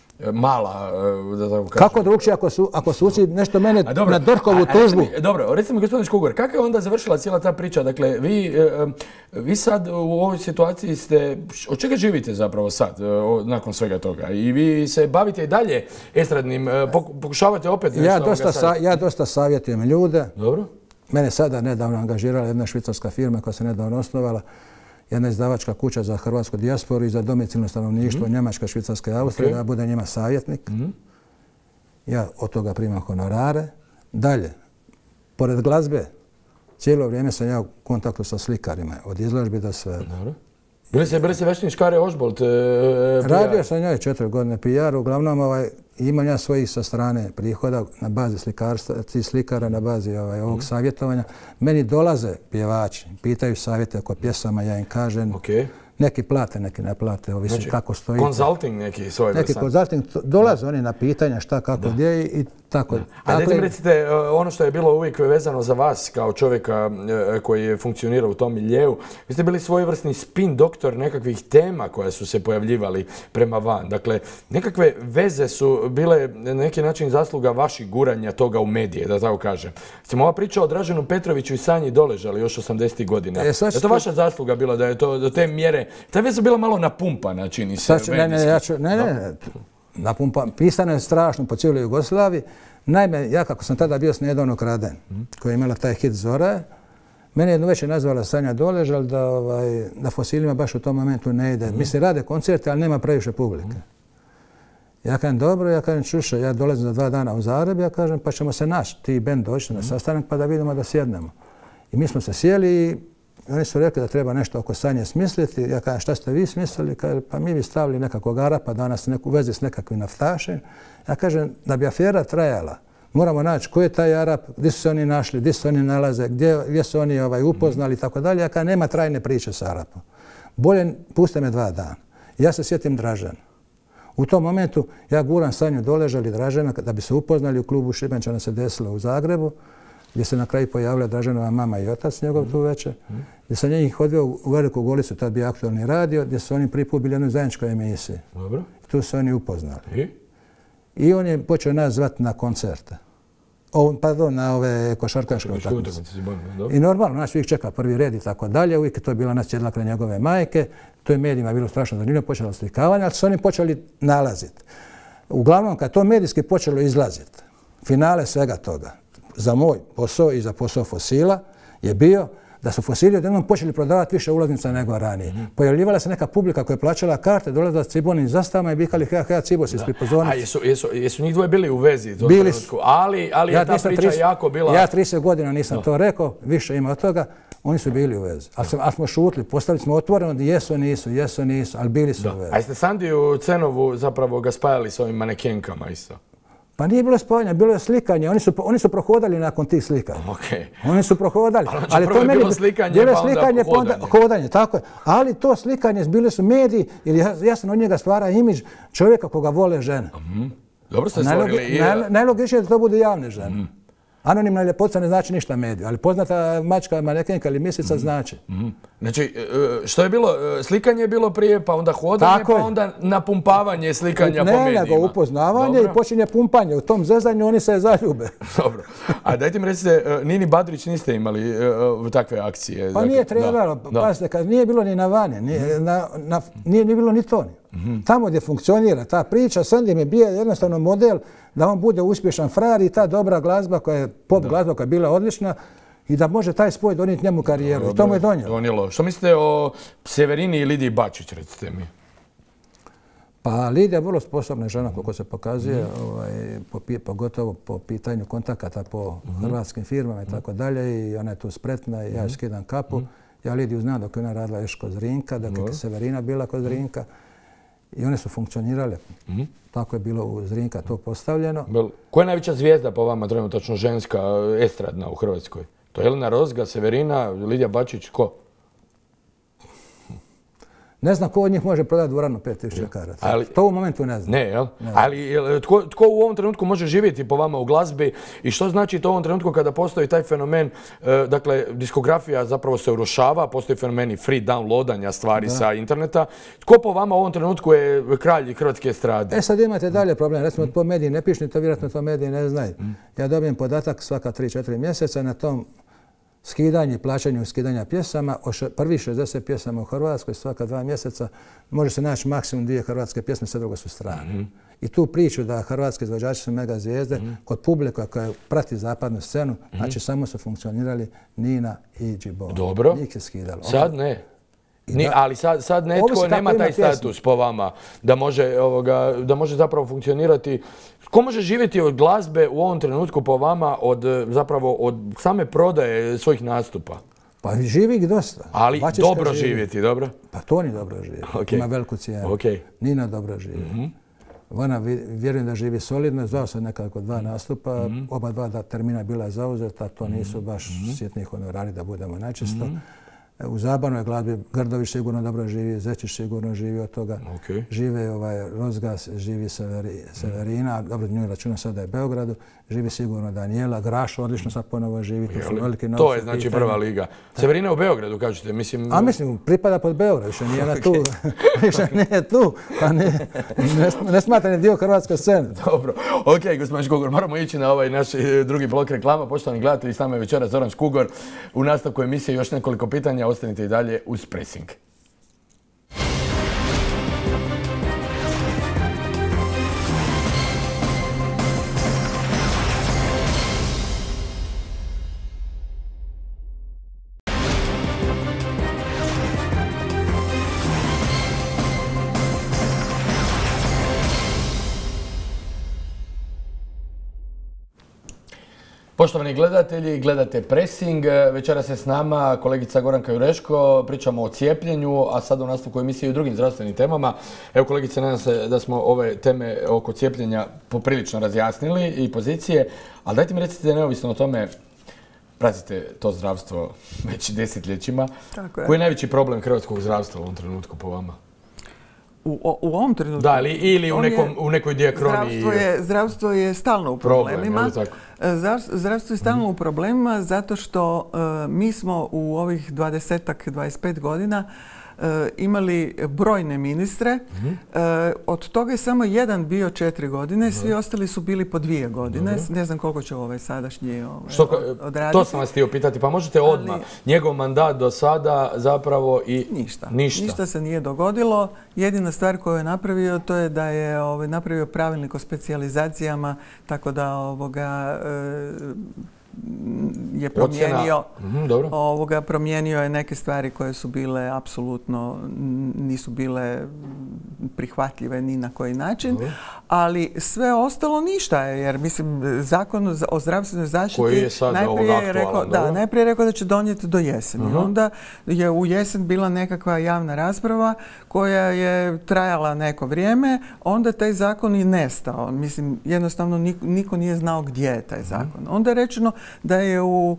mala, da tako kažem. Kako drugčije ako, su, ako suci nešto mene dobro, na DORH-ovu tužbu? A, a dobro, recimo mi gospodin Škugor, kako je onda završila cijela ta priča? Dakle, vi, vi sad u ovoj situaciji ste, od čega živite zapravo sad, nakon svega toga? I vi se bavite i dalje estradnim, pokušavate opet nešto ja dosta, sa, ja dosta savjetujem ljude. Dobro. Mene sada nedavno angažirala jedna švicarska firma koja se nedavno osnovala, jedna izdavačka kuća za hrvatsku dijasporu i za domicilno stanovništvo, mm-hmm. Njemačka, Švicarska i Austrija, okay. Da bude njima savjetnik. Mm-hmm. Ja od toga primam honorare. Dalje, pored glazbe, cijelo vrijeme sam ja u kontaktu sa slikarima, od izložbi do sve. Dobro. Bili se, bili se vešni Škare Ožbolt? E, Radio sam ja i četiri godine P R, uglavnom ovaj, imam ja svojih sa strane prihoda na bazi slikarstva, slikara, na bazi ovaj, ovog mm. savjetovanja. Meni dolaze pjevači, pitaju savjete oko pjesama, ja im kažem. Okay. Neki plate, neki ne plate, ovisi znači, kako stoji. Consulting neki svoj Neki sam. Consulting, dolaze oni na pitanja šta, kako, da. Gdje i tako. Da. A dajte mi recite, ono što je bilo uvijek vezano za vas kao čovjeka koji je funkcionirao u tom miljeu, vi ste bili svojevrsni spin doktor nekakvih tema koje su se pojavljivali prema van. Dakle, nekakve veze su bile na neki način zasluga vaših guranja toga u medije, da tako kažem. Recimo, ova priča o Draženu Petroviću i Sanji Doležali još osamdesetih godina. E, je to vaša zasluga bila da je to do te mjere. Ta veza bila malo napumpana, čini se. Ne, ne, ja ću, ne, ne, napumpana. Pisano je strašno po cijeloj Jugoslaviji. Naime, ja kako sam tada bio s Nedavno kraden, mm. koja je imala taj hit Zora, mene jednu večer nazvala Sanja Doležal da, ovaj, da Fosilima baš u tom momentu ne ide. Mm. Mislim, rade koncerte, ali nema previše publike. Mm. Ja kažem, dobro, ja kažem, čuše, ja dolazim za dva dana u Zagreb, ja kažem, pa ćemo se naći, ti i bend doći na sastanak pa da vidimo da sjednemo. I mi smo se sjeli i oni su rekli da treba nešto oko Sanje smisliti. Ja kažem, šta ste vi smislili? Kaže, pa mi bi stavili nekakvog Arapa danas u vezi s nekakvim naftašem. Ja kažem, da bi afera trajala, moramo naći ko je taj Arap, gdje su se oni našli, gdje se oni nalaze, gdje, gdje su oni ovaj, upoznali i tako dalje. Ja kažem, nema trajne priče s Arapom. Bolje puste me dva dana. Ja se sjetim Dražena. U tom momentu ja guram Sanju Doležali Dražena da bi se upoznali u klubu Šibenčana se desilo u Zagrebu, gdje se na kraju pojavila Draženova mama i otac njegov tu večer, gdje sam njih odveo u Veliku Golicu, tad bio aktualni radio, gdje su oni prvi put bili u jednoj zajedničkoj emisiji. Dobro. Tu su oni upoznali. I? I on je počeo nas zvati na koncerte. O, pardon, na ove košarkaške utakmice. I normalno, nas uvijek čeka prvi red i tako dalje. Uvijek je to bila nas sjedla kraj njegove majke. To je medijima bilo strašno zanimljivo, počelo slikavanje, ali su oni počeli nalaziti. Uglavnom, kad to medijski počelo izlaziti, finale svega toga, za moj posao i za posao Fosila je bio da su Fosili odjednom počeli prodavati više ulaznica nego ranije. Mm-hmm. Pojavljivala se neka publika koja je plaćala karte, dolazila s cibonim zastavama i vikali hea, hea, cibos ispred pozornice. A jesu, jesu, jesu njih dvoje bili u vezi? Bili su. Ali, ali ja je ta priča trideset, jako bila... Ja trideset godina nisam no. to rekao, više ima od toga. Oni su bili u vezi. Ali, ali smo šutli, postavili smo otvoreno da jesu, nisu, jesu, nisu, ali bili su da. u vezi. A jeste Sandiju Cenovu zapravo ga spajali s ovim manekenkama isto? Pa nije bilo spajanja, bilo je slikanje. Oni su, oni su prohodali nakon tih slika. Okay. Oni su prohodali. Ali, znači, ali to je meni bilo slikanje, bilo pa slikanje, onda hodanje. Pa hodanje, tako je. Ali to slikanje bili su mediji, jer jasno od njega stvara imidž čovjeka koga vole žene. Mm-hmm. Dobro ste stvorili. Naj, najlogičnije je da to budu javne žene. Mm-hmm. Anonimna ljepotica ne znači ništa mediju, ali poznata mačka, manekenka ili misica mm-hmm. znači. Mm-hmm. Znači, što je bilo? Slikanje je bilo prije, pa onda hodanje, tako pa onda napumpavanje slikanja ne, po medijima. Ne, nego upoznavanje dobro. I počinje pumpanje. U tom zezanju oni se zaljube. Dobro. A dajte mi recite, Nini Badrić niste imali uh, takve akcije? Pa nije trebalo. Pazite, kad nije bilo ni na vanje, nije, mm-hmm. na, na, nije, nije bilo ni to. Mm-hmm. Tamo gdje funkcionira ta priča, Sandim je bio jednostavno model da on bude uspješan frajer i ta dobra glazba koja je pop da. glazba koja je bila odlična i da može taj spoj donijeti njemu karijeru. Dobro, i to mu je donijelo. donijelo. Što mislite o Severini i Lidiji Bačić, recite mi? Pa Lidija je vrlo sposobna žena kako se pokazuje, mm-hmm. ovaj, po, pogotovo po pitanju kontakata po mm-hmm. hrvatskim firmama i tako dalje i ona je tu spretna i ja joj skidam kapu. Mm-hmm. Ja Lidiju znam dok je ona radila još kod Zrinka, dok je Severina bila kod Zrinka. I one su funkcionirale. Mm-hmm. Tako je bilo u Zrinka to postavljeno. Bel, koja je najveća zvijezda po vama, trenutačno ženska, estradna u Hrvatskoj? To je Jelena Rozga, Severina, Lidija Bačić, ko? Ne znam ko od njih može prodati dvoranu pet tisuća karata. Ali, to u momentu ne znam. Ne, jel? Ne. Ali jel, tko, tko u ovom trenutku može živjeti po vama u glazbi i što znači to u ovom trenutku kada postoji taj fenomen, e, dakle, diskografija zapravo se urušava, postoji fenomeni free downloadanja stvari da. sa interneta. Tko po vama u ovom trenutku je kralj hrvatske estrade? E sad imate dalje problem. Recimo, mm. po mediji ne pišu, to vjerojatno to mediji ne znaju. Mm. Ja dobijem podatak svaka tri četiri mjeseca na tom skidanje, plaćanju skidanja pjesama, o prvih šezdeset pjesama u Hrvatskoj svaka dva mjeseca može se naći maksimum dvije hrvatske pjesme, sve drugo su strane. Mm-hmm. I tu priču da hrvatski izvođači su mega zvijezde, mm-hmm. kod publika koja prati zapadnu scenu, mm-hmm. znači samo su funkcionirali Nina i Džibon. Dobro. Njih je skidalo. Sad ne. Ni, da, ali sad, sad netko nema taj status pjesmu. po vama da može, ovoga, da može zapravo funkcionirati. Ko može živjeti od glazbe u ovom trenutku po vama od, zapravo, od same prodaje svojih nastupa? Pa živi ih dosta. Ali Vačiška dobro živi. živjeti, dobro? Pa Toni dobro živi. Okay. Ima veliku cijenu. Okay. Nina dobro živi. Mm-hmm. Ona vjerujem da živi solidno. Zvao sam nekako dva nastupa. Mm-hmm. Oba dva da termina bila zauzeta. To nisu baš mm-hmm. sjetni honorari da budemo najčesto. Mm-hmm. U zabanoj glazbi Grdović sigurno dobro živi, Zečić sigurno živi od toga. Okay. Žive ovaj Rozgas, živi Severi, Severina, dobro nju računam sad da je Beogradu, živi sigurno Danijela, Graš odlično sad ponovo živi. To, su veliki novci, to je znači prva liga. Ta. Severina u Beogradu, kažete, mislim... A mislim, pripada pod Beograd, više nije okay. tu. Više nije tu, pa ne, ne, ne smatra ni dio hrvatske scene. Dobro, ok, gospodin Škugor, moramo ići na ovaj naš drugi blok reklama. Poštovani gledatelji, s nama je večeras Zoran Škugor. U nastavku emisije još nekoliko pitanja. Ostanite i dalje uz Pressing. Poštovani gledatelji, gledate Pressing. Večeras je s nama kolegica Goranka Jureško. Pričamo o cijepljenju, a sad u nastavku emisije i o drugim zdravstvenim temama. Evo kolegice, nadam se da smo ove teme oko cijepljenja poprilično razjasnili i pozicije. Ali dajte mi recite, neovisno o tome, pratite to zdravstvo već desetljećima. Tako je. Koji je najveći problem hrvatskog zdravstva u ovom trenutku po vama? U, u ovom trenutku? Da, ili, ili u, nekom, u nekoj dijakroniji. Zdravstvo je, zdravstvo je stalno u problemima. Problem, zdravstvo je stalno mm. u problemima zato što uh, mi smo u ovih dvadesetak, dvadeset pet godina uh, imali brojne ministre. Mm-hmm. uh, od toga je samo jedan bio četiri godine, mm-hmm. svi ostali su bili po dvije godine. Mm-hmm. Ne znam koliko će ovaj sadašnji ovaj, Što, odraditi. To sam vas htio pitati, pa možete odmah. Ali, njegov mandat do sada zapravo i ništa. Ništa. Ništa se nije dogodilo. Jedina stvar koju je napravio to je da je ovaj, napravio pravilnik o specijalizacijama, tako da ovoga, e, je promijenio, mm-hmm, dobro. ovoga, promijenio je neke stvari koje su bile apsolutno, nisu bile prihvatljive ni na koji način, mm-hmm. ali sve ostalo ništa je, jer mislim zakon o zdravstvenoj zaštiti koji je sad najprije je rekao, da, najprije je rekao da će donijeti do jeseni. Mm-hmm. Onda je u jesen bila nekakva javna rasprava koja je trajala neko vrijeme, onda taj zakon i nestao. Mislim, jednostavno niko, niko nije znao gdje je taj zakon. Mm-hmm. Onda je rečeno da je u,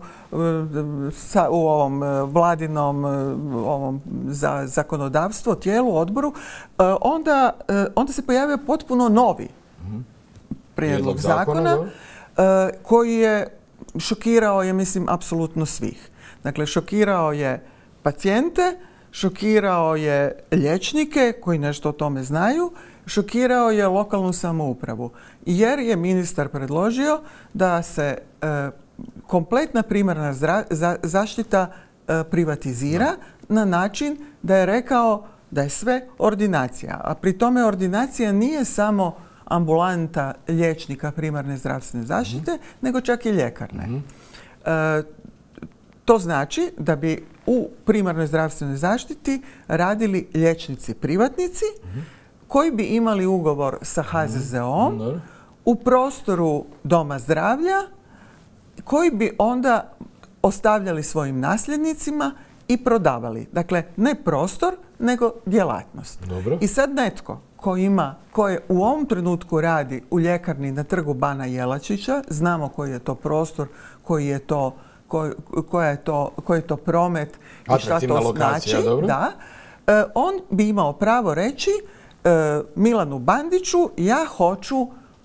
u ovom vladinom ovom za zakonodavstvo, tijelu, odboru, onda, onda se pojavio potpuno novi prijedlog zakona, zakona koji je šokirao je, mislim, apsolutno svih. Dakle, šokirao je pacijente, šokirao je liječnike koji nešto o tome znaju, šokirao je lokalnu samoupravu jer je ministar predložio da se e, kompletna primarna zra, za, zaštita e, privatizira no. na način da je rekao da je sve ordinacija. A pri tome ordinacija nije samo ambulanta liječnika primarne zdravstvene zaštite, mm-hmm. nego čak i ljekarne. Mm-hmm. E, to znači da bi u primarnoj zdravstvenoj zaštiti radili liječnici privatnici, mm-hmm. koji bi imali ugovor sa H Z Z O-om mm-hmm. u prostoru doma zdravlja, koji bi onda ostavljali svojim nasljednicima i prodavali. Dakle, ne prostor, nego djelatnost. Dobro. I sad netko ko ima, ko je u ovom trenutku radi u ljekarni na trgu Bana Jelačića, znamo koji je to prostor, koji je to, koji, koja je to, koji je to promet i šta to lokacija, znači. Dobro. Da, on bi imao pravo reći Milanu Bandiću, ja hoću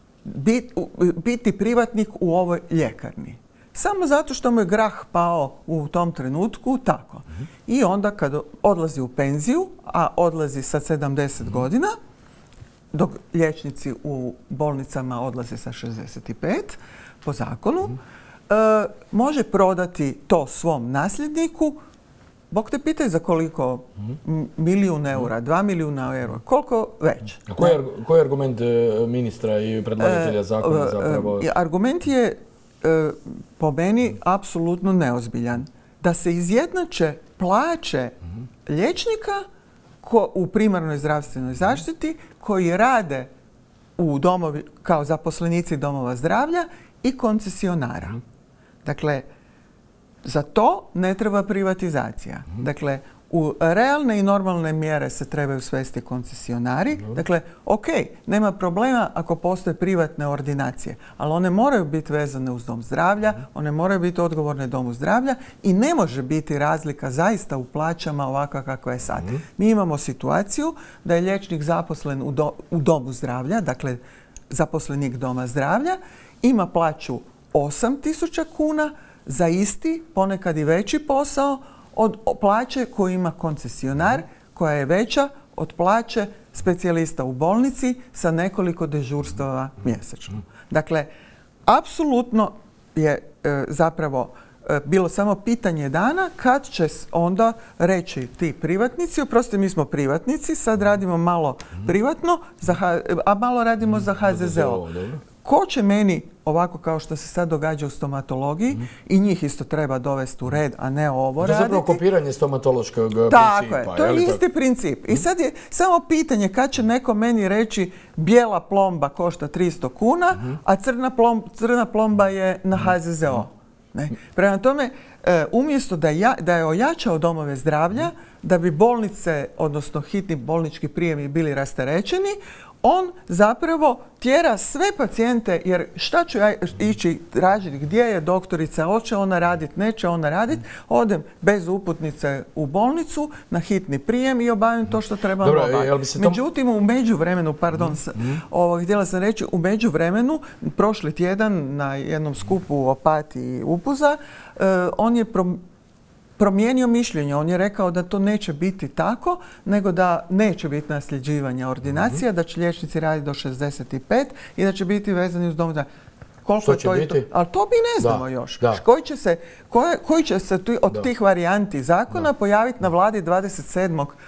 biti privatnik u ovoj ljekarni. Samo zato što mu je grah pao u tom trenutku, tako. I onda kad odlazi u penziju, a odlazi sa sedamdeset godina, dok liječnici u bolnicama odlaze sa šezdeset pet po zakonu, e, može prodati to svom nasljedniku. Bog te pitaj za koliko milijun eura, dva milijuna eura, koliko već. A koji je, koji je argument ministra i predlagatelja zakona zapravo? E, argument je po meni apsolutno neozbiljan. Da se izjednače plaće liječnika ko, u primarnoj zdravstvenoj zaštiti koji rade u domovi, kao zaposlenici domova zdravlja i koncesionara. Dakle, za to ne treba privatizacija. Dakle, u realne i normalne mjere se trebaju svesti koncesionari. Dakle, ok, nema problema ako postoje privatne ordinacije, ali one moraju biti vezane uz dom zdravlja, one moraju biti odgovorne domu zdravlja i ne može biti razlika zaista u plaćama ovakva kakva je sad. Mi imamo situaciju da je liječnik zaposlen u, do, u domu zdravlja, dakle zaposlenik doma zdravlja, ima plaću osam tisuća kuna za isti, ponekad i veći posao, od plaće koju ima koncesionar, koja je veća od plaće specijalista u bolnici sa nekoliko dežurstava mjesečno. Dakle, apsolutno je e, zapravo e, bilo samo pitanje dana kad će onda reći ti privatnici, oprostite, mi smo privatnici, sad radimo malo privatno, za, a malo radimo za H Z Z O. Ko će meni, ovako kao što se sad događa u stomatologiji, mm. i njih isto treba dovesti u red, a ne ovo raditi. To je zapravo kopiranje stomatološkog principa. Tako je, to je isti princip. I sad je samo pitanje kad će neko meni reći bijela plomba košta tristo kuna, mm. a crna plomba, crna plomba je na H Z Z O. Ne? Prema tome, umjesto da, ja, da je ojačao domove zdravlja, da bi bolnice, odnosno hitni bolnički prijemi bili rasterećeni, on zapravo tjera sve pacijente, jer šta ću ja ići tražiti, gdje je doktorica, hoće ona raditi, neće ona raditi, odem bez uputnice u bolnicu na hitni prijem i obavim to što trebam obaviti. Međutim, u međuvremenu, pardon, mm. ovo, htjela sam reći, u međuvremenu, prošli tjedan na jednom skupu u Opatiji Upuza, uh, on je pro promijenio mišljenje. On je rekao da to neće biti tako, nego da neće biti nasljeđivanja ordinacija, mm-hmm. da će liječnici raditi do šezdeset pet i da će biti vezani uz dom zdravlja. Koliko će to biti? To? Ali to mi ne znamo da, još. Da. Koji će se, koje, koji će se tu, od da. tih varijanti zakona da. pojaviti na vladi dvadeset sedmog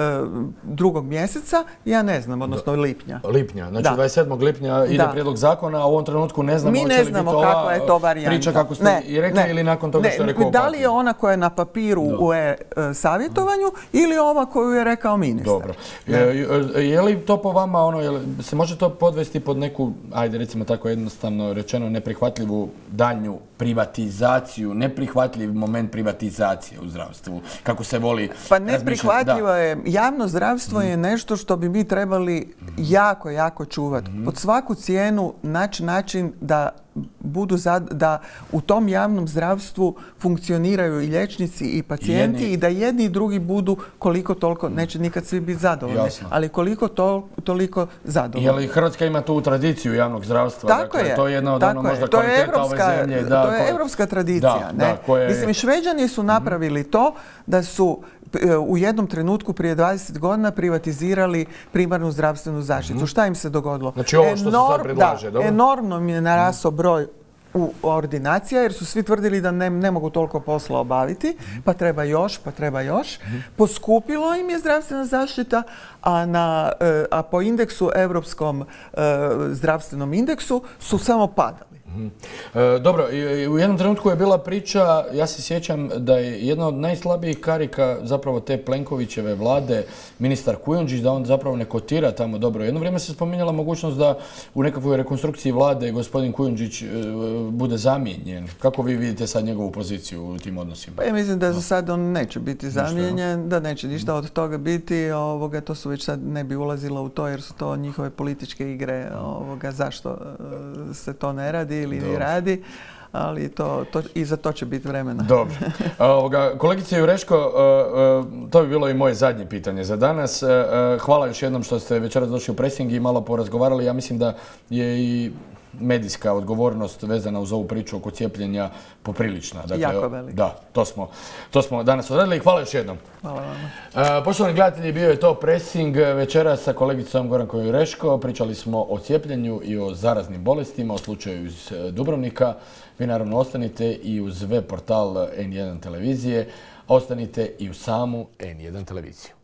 drugog mjeseca, ja ne znam, odnosno lipnja. Lipnja, znači da. dvadeset sedmog lipnja ide da. prijedlog zakona, a u ovom trenutku ne znamo, Mi ne znamo kakva je to varijanta. Priča kako ste ne, i rekli ne, ili nakon toga ne, što je rekao Da li je ona koja je na papiru da. u e-savjetovanju ili ova koju je rekao ministar. Dobro. Je, je li to po vama, ono, je li, se može to podvesti pod neku, ajde recimo tako jednostavno rečeno, neprihvatljivu daljnju privatizaciju, neprihvatljiv moment privatizacije u zdravstvu, kako se voli Pa neprihvatljivo je. Javno zdravstvo mm. je nešto što bi mi trebali jako, jako čuvati. Mm. Pod svaku cijenu naći način da budu zad, da u tom javnom zdravstvu funkcioniraju i liječnici i pacijenti jedni. i da jedni i drugi budu koliko toliko, neće nikad svi biti zadovoljni, Jasno. ali koliko to, toliko zadovoljni. Je li Hrvatska ima tu tradiciju javnog zdravstva? Tako dakle, je. To je jedna od ono možda to je kvaliteta ove zemlje. Da, to je evropska tradicija. Da, ne? Da, koje... Mislim, i Šveđani su napravili mm. to da su u jednom trenutku prije dvadeset godina privatizirali primarnu zdravstvenu zaštitu. Mm-hmm. Šta im se dogodilo? Znači ovo što Enor, se sad predlaže, da, dobro? Enormno mi je narasao broj u ordinacija jer su svi tvrdili da ne, ne mogu toliko posla obaviti, mm-hmm. pa treba još, pa treba još. Mm-hmm. Poskupilo im je zdravstvena zaštita, a, na, a po indeksu, europskom zdravstvenom indeksu, su samo padali. E, dobro, i, u jednom trenutku je bila priča, ja se sjećam da je jedna od najslabijih karika zapravo te Plenkovićeve vlade, ministar Kujundžić, da on zapravo ne kotira tamo dobro. Jedno vrijeme se spominjala mogućnost da u nekakvoj rekonstrukciji vlade gospodin Kujundžić e, bude zamijenjen. Kako vi vidite sad njegovu poziciju u tim odnosima? Pa ja mislim da za sad on neće biti zamijenjen, da neće ništa od toga biti. Ovoga, to su već sad ne bi ulazila u to jer su to njihove političke igre. Ovoga, zašto se to ne radi? ili radi, ali to, to, i za to će biti vremena. Dobro. Ovoga, kolegice Jureško, to bi bilo i moje zadnje pitanje za danas. Hvala još jednom što ste večeras došli u Pressing i malo porazgovarali. Ja mislim da je i medijska odgovornost vezana uz ovu priču oko cijepljenja poprilična. Dakle, jako velika. Da, to smo, to smo danas odradili i hvala još jednom. Hvala vama. Uh, poštovani gledatelji, bio je to Pressing večeras sa kolegicom Gorankom Jureško. Pričali smo o cijepljenju i o zaraznim bolestima, o slučaju iz Dubrovnika. Vi naravno ostanite i uz web portal en jedan televizije, ostanite i u samu en jedan televiziju.